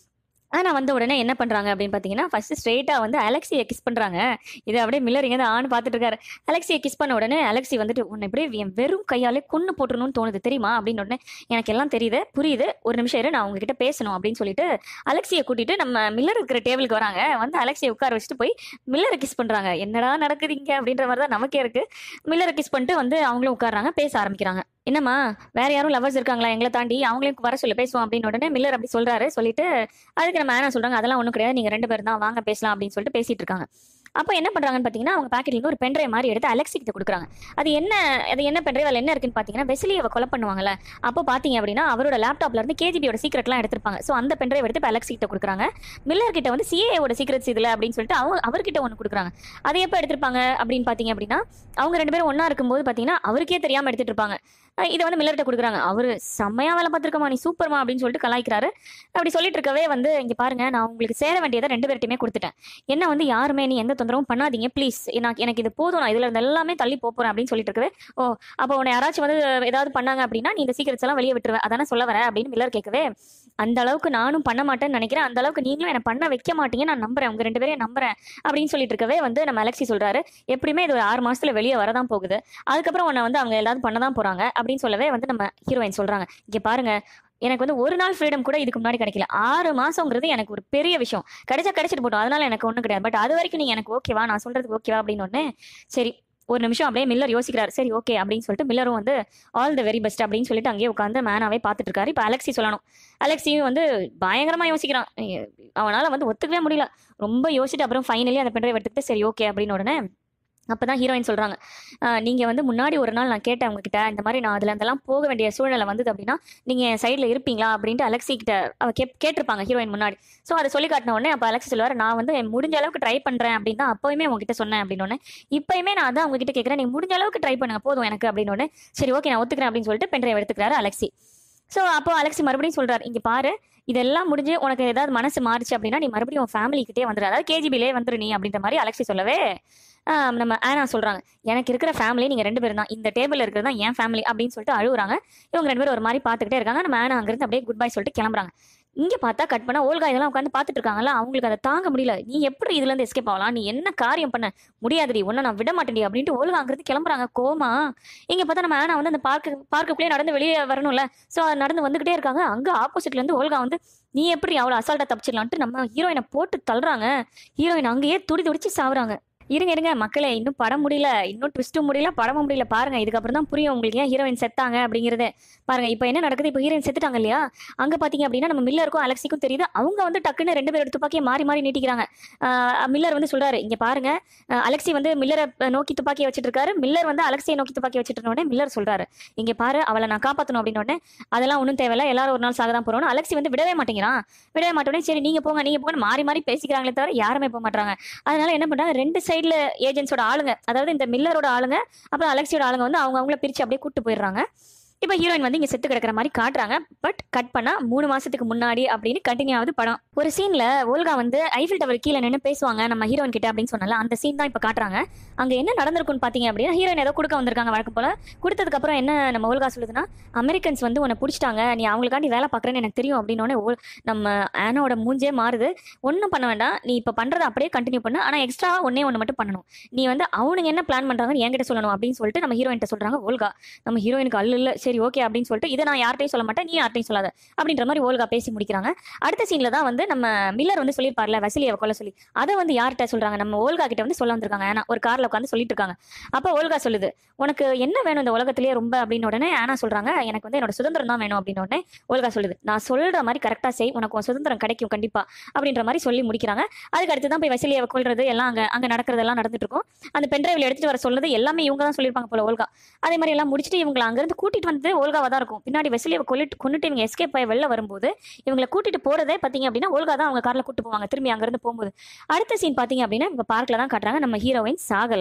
ஆனா வந்த உடனே என்ன பண்றாங்க அப்படின்னு பார்த்தீங்கன்னா, ஃபர்ஸ்ட் ஸ்ட்ரெயிட்டா வந்து அலெக்ஸிய கிஸ் பண்றாங்க. இது அப்படியே மில்லர் இங்க இருந்து ஆன்னு பார்த்துட்டு இருக்காரு. அலெக்ஸிய கிஸ் பண்ண உடனே அலெக்ஸி வந்துட்டு, "உன்னை இப்படியே என் வெறும் கையாலே கொன்னு போட்டுறணும்னு தோணுது தெரியுமா?" அப்படின்னு உடனே, "எனக்கு எல்லாம் தெரியுது, புரியுது. ஒரு நிமிஷம் இரு, நான் உங்ககிட்ட பேசணும்." அப்படின்னு சொல்லிட்டு அலெக்ஸிய கூட்டிட்டு நம்ம மில்லர் இருக்கிற டேபிளுக்கு வராங்க. வந்து அலெக்ஸிய உட்கார வச்சுட்டு போய் மில்லர கிஸ் பண்றாங்க. என்னடா நடக்குது இங்க அப்படின்ற மாரி தான் நமக்கே இருக்கு. மில்லர கிஸ் பண்ணிட்டு வந்து அவங்களும் உட்கார்றாங்க, பேச ஆரம்பிக்கிறாங்க. "என்னம்மா, வேற யாரும் லவ்வர்ஸ் இருக்காங்களா எங்கள தாண்டி? அவங்களையும் வர சொல்லு பேசுவோம்." அப்படின்னு உடனே மில்லர் அப்படி சொல்றாரு. சொல்லிட்டு அதுக்கு நம்ம ஆனா சொல்றாங்க, "அதெல்லாம் ஒண்ணும் கிடையாது. நீங்க ரெண்டு பேரும் தான். வாங்க பேசலாம்." அப்படின்னு சொல்லிட்டு பேசிட்டு இருக்காங்க. அப்ப என்ன பண்றாங்கன்னு பார்த்தீங்கன்னா, அவங்க பாக்கெட்ல இருந்து ஒரு பென்ட்ரைவ் மாரி எடுத்து அலெக்ஸி கிட்ட குடுக்குறாங்க. அது என்ன அது என்ன பென்ட்ரைவ் அதுல என்ன இருக்குன்னு பார்த்தீங்கன்னா, வெஸ்லியவ கொலை பண்ணுவாங்கல்ல, அப்போ பார்த்தீங்க அப்படின்னா, அவரோட லேப்டாப்ல இருந்து கேஜிபியோட சீக்ரெட்லாம் எடுத்திருப்பாங்க. சோ அந்த பென்ட்ரைவ் எடுத்து இப்ப அலெக்ஸி கிட்ட குடுக்குறாங்க. மில்லர் கிட்ட வந்து சிஏஏவோட சீக்ரெட்ஸ் இதுல அப்படின்னு சொல்லிட்டு அவங்க அவர்கிட்ட ஒண்ணு குடுக்குறாங்க. அது எப்ப எடுத்திருப்பாங்க அப்படின்னு பார்த்தீங்க அப்படின்னா, அவங்க ரெண்டு பேரும் ஒண்ணா இருக்கும்போது பார்த்தீங்கன்னா, அவருக்கே தெரியாம எடுத்துட்டு இருப்பாங்க. அ இத வந்து மில்லர்ட்ட குடுக்குறாங்க. அவரு "செம்மையா வேலை பார்த்துருக்கம்மா, நீ சூப்பர்மா" அப்படின்னு சொல்லிட்டு கலாய்க்கிறாரு. அப்படி சொல்லிட்டு இருக்கவே வந்து, "இங்க பாருங்க, நான் உங்களுக்கு சேர வேண்டியத ரெண்டு பேர்ட்டயுமே குடுத்துட்டேன். என்ன வந்து யாருமே நீ எந்த தொந்தரவும் பண்ணாதீங்க ப்ளீஸ். எனக்கு எனக்கு இது போதும். நான் இதுல இருந்து எல்லாமே தள்ளி போப்போறேன்." அப்படின்னு சொல்லிட்டு இருக்கவே, "ஓ! அப்போ உன்னை யாராச்சும் வந்து ஏதாவது பண்ணாங்க அப்படின்னா, நீ இந்த சீக்ரெட்ஸ் எல்லாம் வெளிய விட்டுருவ. அதானே சொல்ல வர?" அப்படின்னு மில்லர் கேட்கவே, "அந்த அளவுக்கு நானும் பண்ண மாட்டேன்னு நெனைக்கிறேன். அந்த அளவுக்கு நீங்களும் என்ன பண்ண வைக்க மாட்டீங்க. நான் நம்புறேன். உங்க ரெண்டு பேரையும் நம்புறேன்." அப்படின்னு சொல்லிட்டு இருக்கவே வந்து நம்ம அலெக்ஸி சொல்றாரு, "எப்படியுமே இது ஒரு ஆறு மாசத்துல வெளிய வரதான் போகுது. அதுக்கப்புறம் உன்னை வந்து அவங்க ஏதாவது பண்ண தான் போறாங்க." அப்படின்னு சொல்லவே வந்து நம்ம ஹீரோயின் சொல்றாங்க, "இங்க பாருங்க, எனக்கு வந்து ஒரு நாள் ஃப்ரீடம் கூட இதுக்கு முன்னாடி கிடைக்கல. ஆறு மாசம்ங்கிறது எனக்கு ஒரு பெரிய விஷயம். கிடைச்சா கிடைச்சிட்டு போட்டும். அதனால எனக்கு ஒண்ணும் கிடையாது. பட் அதுவரைக்கும் நீங்க எனக்கு ஓகேவா? நான் சொல்றதுக்கு ஓகேவா?" அப்படின்னு உடனே, சரி ஒரு நிமிஷம் அப்படியே மில்லர் யோசிக்கிறாரு. சரி ஓகே அப்படின்னு சொல்லிட்டு மில்லரும் வந்து ஆல் தி வெரி பெஸ்ட் அப்படின்னு சொல்லிட்டு அங்கேயே உட்கார்ந்து மேனாவே பார்த்துட்டு இருக்காரு. இப்ப அலெக்ஸி சொல்லணும். அலெக்ஸியும் வந்து பயங்கரமா யோசிக்கிறான். எ அவனால வந்து ஒத்துக்கவே முடியல. ரொம்ப யோசிச்சுட்டு அப்புறம் ஃபைனலி அந்த பென்ட்ரைவ் எடுத்துக்கிட்டு சரி ஓகே அப்படின்னு உடனே அப்பதான் ஹீரோயின் சொல்றாங்க, "அ நீங்க வந்து முன்னாடி ஒரு நாள் நான் கேட்டேன் உங்ககிட்ட, இந்த மாரி நான் அதுல இருந்தெல்லாம் போக வேண்டிய சூழ்நிலை வந்தது அப்படின்னா, நீங்க என் சைடுல இருப்பீங்களா?" அப்படின்ட்டு அலெக்ஸி கிட்ட அவ கேப் கேட்டிருப்பாங்க ஹீரோயின் முன்னாடி. சோ அத சொல்லி காட்டின உடனே அப்ப அலெக்ஸி சொல்லுவாரு, "நான் வந்து முடிஞ்ச அளவுக்கு ட்ரை பண்றேன் அப்படின்னு தான் அப்பவுமே உங்ககிட்ட சொன்னேன்." அப்படின்னு உடனே, "இப்பயுமே நான் அதான் உங்ககிட்ட கேட்கிறேன். நீங்க முடிஞ்ச அளவுக்கு ட்ரை பண்ணுங்க. போதும் எனக்கு." அப்படின்னு உடனே, "சரி ஓகே நான் ஒத்துக்கிறேன்." அப்படின்னு சொல்லிட்டு பென்ட்ரைவ் எடுத்துக்கிறாரு அலெக்ஸி. சோ அப்போ அலெக்ஸி மறுபடியும் சொல்றாரு, "இங்க பாரு, இதெல்லாம் முடிஞ்சு உனக்கு ஏதாவது மனசு மாறுச்சு அப்படின்னா, நீ மறுபடியும் உன் ஃபேமிலி கிட்டயே வந்துரு. அதாவது கேஜிபிலயே வந்துரு நீ." அப்படின்ற மாரி அலெக்ஸி சொல்லவே, ஆ நம்ம ஆனா சொல்றாங்க, "எனக்கு இருக்கிற ஃபேமிலி நீங்க ரெண்டு பேரும் தான். இந்த டேபிள்ல இருக்கிறது தான் என் ஃபேமிலி." அப்படின்னு சொல்லிட்டு அழுவுறாங்க. இவங்க ரெண்டு பேரும் ஒரு மாரி பார்த்துக்கிட்டே இருக்காங்க. நம்ம ஆனா அங்கிருந்து அப்படியே குட் பை சொல்லிட்டு கிளம்புறாங்க. இங்க பார்த்தா கட் பண்ணா ஓல்கா இதெல்லாம் உட்காந்து பார்த்துட்டு இருக்காங்கல்ல, அவங்களுக்கு அத தாங்க முடியல. "நீ எப்படி இதுல இருந்து எஸ்கேப் ஆகலாம்? நீ என்ன காரியம் பண்ண? முடியாதுடி. உன்ன நான் விட மாட்டேன்டி." அப்படின்ட்டு ஓல்கா அங்கிருந்து கிளம்புறாங்க கோவமா. இங்க பார்த்தா நம்ம ஆனா வந்து அந்த பார்க்கு பார்க்குக்குள்ளேயே நடந்து வெளிய வரணும்ல. சோ நடந்து வந்துகிட்டே இருக்காங்க. அங்க ஆப்போசிட்ல இருந்து ஓல்கா வந்து, "நீ எப்படி அவ்வளோ அசால்ட்டா தப்பிச்சிடலான்ட்டு" நம்ம ஹீரோயின போட்டு தள்ளுறாங்க. ஹீரோயின் அங்கேயே துடி துடிச்சு சாவுறாங்க. இருங்க இருங்க மக்களே, இன்னும் படம் முடியல. இன்னும் ட்விஸ்ட்டும் முடியல, படமும் முடியல. பாருங்க இதுக்கப்புறம் தான் புரியும் உங்களுக்கு ஏன் ஹீரோயின் செத்தாங்க அப்படிங்கிறதே. பாருங்க இப்ப என்ன நடக்குது, இப்ப ஹீரோயின் செத்துட்டாங்க இல்லையா? அங்க பாத்தீங்க அப்படின்னா நம்ம மில்லருக்கும் அலெக்ஸிக்கும் தெரியுது. அவங்க வந்து டக்குன்னு ரெண்டு பேரோட துப்பாக்கிய மாறி மாறி நீட்டிக்கிறாங்க. ஆ மில்லர் வந்து சொல்றாரு, "இங்க பாருங்க." அ அலெக்ஸி வந்து மில்லர நோக்கி துப்பாக்கிய வச்சுட்டு இருக்காரு. மில்லர் வந்து அலெக்ஸிய நோக்கி துப்பாக்கிய வச்சுட்டு இருந்த உடனே மில்லர் சொல்றாரு, "இங்க பாரு, அவள நான் காப்பாத்தணும்." அப்படின்னு உடனே, "அதெல்லாம் ஒண்ணும் தேவையில்ல. எல்லாரும் ஒரு நாள் சாக தான் போறோம்னு." அலெக்ஸி வந்து விடவே மாட்டேங்கிறான். விடவே மாட்டோனே, "சரி நீங்க போங்க, நீங்க போங்கன்னு" மாறி மாறி பேசிக்கிறாங்களே தவிர யாருமே போ மாட்றாங்க. அதனால என்ன பண்றாங்க, ரெண்டு சைடுல ஏஜென்ட்ஸோட ஆளுங்க, அதாவது இந்த மில்லரோட ஆளுங்க, அப்புறம் அலெக்ஸியோட ஆளுங்க வந்து அவங்க அவங்கள பிரிச்சு அப்படியே கூட்டு போயிடுறாங்க. இப்ப ஹீரோயின் வந்து இங்க செத்து கிடக்குற மாரி காட்டுறாங்க. பட் கட் பண்ணா மூணு மாசத்துக்கு முன்னாடி அப்படின்னு கன்டினியூ ஆகுது படம். ஒரு சீன்ல ஓல்கா வந்து ஐஃபில் டவர் கீழ நின்னு பேசுவாங்க நம்ம ஹீரோயின் கிட்ட அப்படின்னு சொன்னல, அந்த சீன் தான் இப்ப காட்டுறாங்க. அங்க என்ன நடந்திருக்கும்னு பாத்தீங்க அப்படின்னா, ஹீரோயின் ஏதோ குடுக்க வந்திருக்காங்க வழக்கம் போல. குடுத்ததுக்கு அப்புறம் என்ன நம்ம ஓல்கா சொல்லுதுன்னா, "அமெரிக்கன்ஸ் வந்து உன்னை புடிச்சிட்டாங்க. நீ அவங்களுக்காண்டி வேலை பாக்குறேன்னு எனக்கு தெரியும்." அப்படின்னோடனே ஓல் நம்ம ஆனாவோட மூஞ்சே மாறுது. "ஒண்ணும் பண்ண வேண்டாம். நீ இப்ப பண்றத அப்படியே கண்டினியூ பண்ணு. ஆனா எக்ஸ்ட்ராவா ஒண்ணே ஒண்ணு மட்டும் பண்ணணும். நீ வந்து அவனுங்க என்ன பிளான் பண்றாங்கன்னு என்கிட்ட சொல்லணும்." அப்படின்னு சொல்லிட்டு நம்ம ஹீரோயின்ட்ட சொல்றாங்க ஓல்கா. நம்ம ஹீரோயினுக்கு அல்ல இல்ல சரி ஓகே அப்படின்னு சொல்லிட்டு, "இதை நான் யார்ட்டையும் சொல்ல மாட்டேன், நீ யார்ட்டையும் சொல்லாத." அப்படின்ற மாதிரி ஓல்கா பேசி முடிக்கிறாங்க. அடுத்த சீன்ல தான் வந்து நம்ம மில்லர் வந்து சொல்லியிருப்பார்ல வெசிலியை கொல்ல சொல்லி, அதை வந்து யார்கிட்ட சொல்றாங்க, நம்ம ஓல்கா கிட்ட வந்து சொல்ல வந்திருக்காங்க. ஆனா ஒரு கார்ல உட்காந்து சொல்லிட்டு இருக்காங்க. அப்ப ஓல்கா சொல்லுது, "உனக்கு என்ன வேணும் இந்த உலகத்திலேயே ரொம்ப?" அப்படின்னு உடனே ஆனா சொல்றாங்க, "எனக்கு வந்து என்னோட சுதந்திரம் தான் வேணும்." அப்படின்னு உடனே ஓல்கா சொல்லுது, "நான் சொல்ற மாதிரி கரெக்டா செய், உனக்கு உன் சுதந்திரம் கிடைக்கும் கண்டிப்பா." அப்படின்ற மாதிரி சொல்லி முடிக்கிறாங்க. அதுக்கு அடுத்து தான் போய் வெசிலியை கொல்றது எல்லாம் அங்க அங்க நடக்கிறதெல்லாம் நடந்துட்டு இருக்கும். அந்த பென்டிரைவ்ல எடுத்துட்டு வர சொல்றது எல்லாமே இவங்க தான் சொல்லியிருப்பாங்க போல ஓல்கா. அதே மாதிரி எல்லாம் முடிச்சுட்டு இவங்களை அங்கிருந்து கூட்டிட்டு வந்து ஓல்காவா தான் இருக்கும். பின்னாடி வெசிலியை கொல்லிட்டு கொன்னுட்டு இவங்க எஸ்கேப் ஆகி வெளில வரும்போது இவங்களை கூட்டிட்டு போறதே பாத்தீங்க அப்படின்னா ஓல்கா தான் அவங்க கார்ல கூட்டு போவாங்க திரும்பி அங்கிருந்து போகும்போது. அடுத்த சீன் பாத்தீங்க அப்படின்னா இப்ப பார்க்ல தான் காட்டுறாங்க, நம்ம ஹீரோயின் சாகல.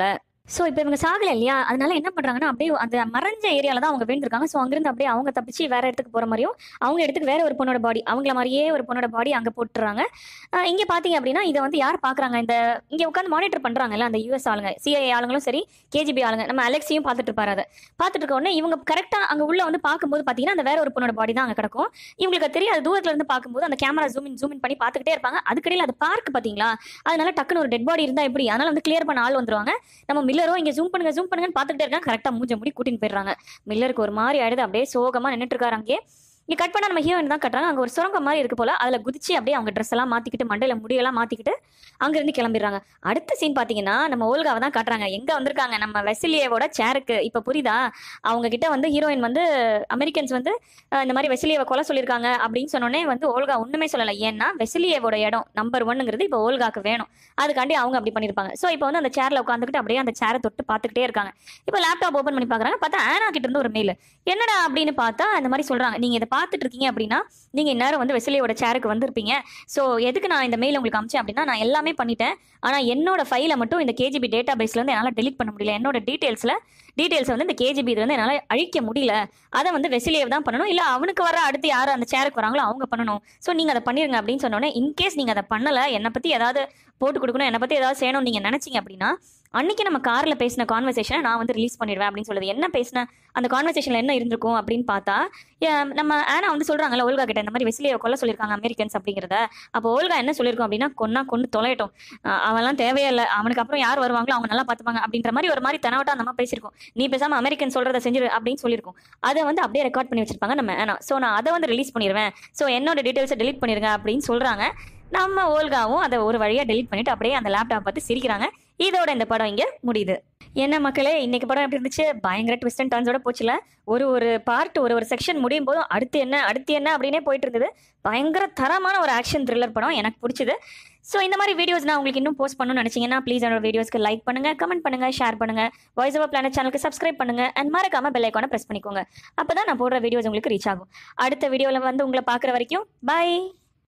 ஸோ இப்போ இவங்க சாகலை இல்லையா, அதனால என்ன பண்றாங்கன்னா அப்படியே அந்த மறைஞ்ச ஏரியால தான் அவங்க விழுந்திருக்காங்க. ஸோ அங்கிருந்து அப்படியே அவங்க தப்பிச்சு வேற இடத்துக்கு போற மாதிரியும், அவங்க இடத்துக்கு வேற ஒரு பொண்ணோட பாடி, அவங்கள மாதிரியே ஒரு பொண்ணோட பாடி அங்க போட்டுறாங்க. அஹ் இங்க பாத்தீங்க அப்படின்னா இதை வந்து யார் பாக்குறாங்க, இந்த இங்க உட்காந்து மானிட்டர் பண்றாங்கல்ல அந்த யூஎஸ் ஆளுங்க, சிஐஏ ஆளுங்களும் சரி, கேஜிபி ஆளுங்க, நம்ம அலெக்ஸையும் பார்த்துட்டு இருப்பாரு. அதை பார்த்துட்டு இருக்க உடனே இவங்க கரெக்டா அங்க உள்ள வந்து பார்க்கும்போது பாத்தீங்கன்னா அந்த வேற ஒரு பொண்ணோட பாடி தான் அங்க கிடக்கும். இவங்களுக்கு தெரியாது, தூரத்துல இருந்து பார்க்கும்போது அந்த camera zoom in zoom in பண்ணி பார்த்துக்கிட்டே இருப்பாங்க. அதுக்கடையில் அது பார்க் பாத்தீங்களா, அதனால டக்குன்னு ஒரு டெட் பாடி இருந்தா எப்படி, அதனால வந்து கிளியர் பண்ண ஆள் வந்துருவாங்க. நம்ம மில்லரோ இங்க ஜூம் பண்ணுங்க ஜூம் பண்ணுங்கன்னு பார்த்துக்கிட்டே இருக்காங்க. கரெக்டா மூஞ்ச முடி கூட்டின்னு போயிடுறாங்க. மில்லருக்கு ஒரு மாதிரி ஆயிடுது, அப்படியே சோகமா நின்றுட்டு இருக்காரு அங்கே. இங்க கட் பண்ணா நம்ம ஹீரோயின் தான் கட்டுறாங்க. அங்க ஒரு சுரங்கம் மாதிரி இருக்கு போல, அதுல குதிச்சு அப்படியே அவங்க ட்ரெஸ் எல்லாம் மாத்திக்கிட்டு மண்டையில முடியெல்லாம் மாத்திக்கிட்டு அங்க இருந்து கிளம்பிடுறாங்க. அடுத்த சீன் பாத்தீங்கன்னா நம்ம ஓல்காவை தான் காட்டுறாங்க. எங்க வந்திருக்காங்க, நம்ம வெசிலியோட சேருக்கு. இப்ப புரியுதா, அவங்க கிட்ட வந்து ஹீரோயின் வந்து அமெரிக்கன்ஸ் வந்து அஹ், இந்த மாதிரி வெசிலியவை கொலை சொல்லியிருக்காங்க அப்படின்னு சொன்னோடனே வந்து ஓல்கா ஒண்ணுமே சொல்லலை. ஏன்னா வெசிலியோட இடம் நம்பர் ஒன்னுங்கிறது இப்போ ஓல்காக்கு வேணும், அதுக்காண்டி அவங்க அப்படி பண்ணிருப்பாங்க. ஸோ இப்போ வந்து அந்த சேர்ல உட்காந்துக்கிட்டு அப்படியே அந்த சேரை தொட்டு பார்த்துக்கிட்டே இருக்காங்க. இப்போ லேப்டாப் ஓப்பன் பண்ணி பாக்குறாங்க, பார்த்தா ஆனா கிட்ட இருந்து ஒரு மெயில். என்னடா அப்படின்னு பார்த்தா இந்த மாதிரி சொல்றாங்க, நீங்க இதை பார்த்துட்டு இருக்கீங்க அப்படின்னா நீங்க இந்நேரம் வந்து வெசிலியோட சேருக்கு வந்திருப்பீங்க. ஸோ எதுக்கு நான் இந்த மெயில் உங்களுக்கு அமிச்சேன் அப்படின்னா, நான் எல்லாமே பண்ணிட்டேன், ஆனா என்னோட ஃபைலை மட்டும் இந்த கேஜிபி டேட்டா பேஸ்ல இருந்து என்னால் டெலிட் பண்ண முடியல. என்னோட டீடைல்ஸ்ல டீடைல்ஸ் வந்து இந்த கேஜிபி இது வந்து என்னால் அழிக்க முடியல. அதை வந்து வெசிலியை தான் பண்ணணும், இல்லை அவனுக்கு வர அடுத்து யார் அந்த சேருக்கு வராங்களோ அவங்க பண்ணணும். ஸோ நீங்க அதை பண்ணிருங்க அப்படின்னு சொன்னோன்னே, இன்கேஸ் நீங்க அதை பண்ணல, என்னை பத்தி ஏதாவது போட்டு கொடுக்கணும், என்னை பத்தி ஏதாவது செய்யணும் நீங்க நினைச்சீங்க அப்படின்னா, அன்னைக்கு நம்ம கார்ல பேசின கான்வர்சேஷனை நான் வந்து ரிலீஸ் பண்ணிடுவேன் அப்படின்னு சொல்லுது. என்ன பேசின அந்த கான்வர்சேஷன்ல என்ன இருந்திருக்கும் அப்படின்னு பார்த்தா, ஏ- நம்ம ஆனா வந்து சொல்றாங்கல்ல ஓல்கா கிட்ட இந்த மாதிரி வெசிலியை கொல்ல சொல்லியிருக்காங்க அமெரிக்கன்ஸ் அப்படிங்கிறத. அப்போ ஓல்கா என்ன சொல்லியிருக்கோம் அப்படின்னா, கொன்னா கொண்டு தொலையட்டும், அஹ் அவன்லாம் தேவையே இல்லை, அவனுக்கு அப்புறம் யார் வருவாங்களோ அவங்க நல்லா பார்த்துப்பாங்க அப்படின்ற மாதிரி ஒரு மாதிரி தெனாவட்டா அந்த மாதிரி பேசியிருக்கோம். நீ பேசாம அமெரிக்கன் சொல்றதை செஞ்சிரு அப்படின்னு சொல்லியிருக்கோம். அதை வந்து அப்படியே ரெக்கார்ட் பண்ணி வச்சிருப்பாங்க நம்ம ஆனா. ஸோ நான் அதை வந்து ரிலீஸ் பண்ணிடுவேன், ஸோ என்னோட டீட்டெயில்ஸை டெலிட் பண்ணிருங்க அப்படின்னு சொல்றாங்க. நம்ம ஓல்காவும் அதை ஒரு வழியா டெலிட் பண்ணிட்டு அப்படியே அந்த லேப்டாப் பார்த்து சிரிக்கிறாங்க. இதோட இந்த படம் இங்க முடியுது. என்ன மக்களே, இன்னைக்கு படம் எப்படி இருந்துச்சு? பயங்கர ட்விஸ்ட் அண்ட் டர்ன்ஸோட போச்சுல. ஒரு ஒரு பார்ட் ஒரு ஒரு செக்ஷன் முடியும் போதும் அடுத்து என்ன அடுத்து என்ன அப்படின்னே போயிட்டு இருந்தது. பயங்கர தரமான ஒரு ஆக்ஷன் த்ரில்லர் படம், எனக்கு பிடிச்சது. ஸோ இந்த மாதிரி வீடியோஸ் நான் உங்களுக்கு இன்னும் போஸ்ட் பண்ணணும்னு நினைச்சீங்கன்னா ப்ளீஸ் என்னோட வீடியோஸ்க்கு லைக் பண்ணுங்க, கமெண்ட் பண்ணுங்க, ஷேர் பண்ணுங்க, வாய்ஸ் ஓவர் பிளானட் சேனலுக்கு சப்ஸ்கிரைப் பண்ணுங்க, அண்ட் மறக்காம பெல் ஐக்கானை பிரஸ் பண்ணிக்கோங்க. அப்பதான் நான் போடுற வீடியோஸ் உங்களுக்கு ரீச் ஆகும். அடுத்த வீடியோவில் வந்து உங்களை பார்க்குற வரைக்கும் பை.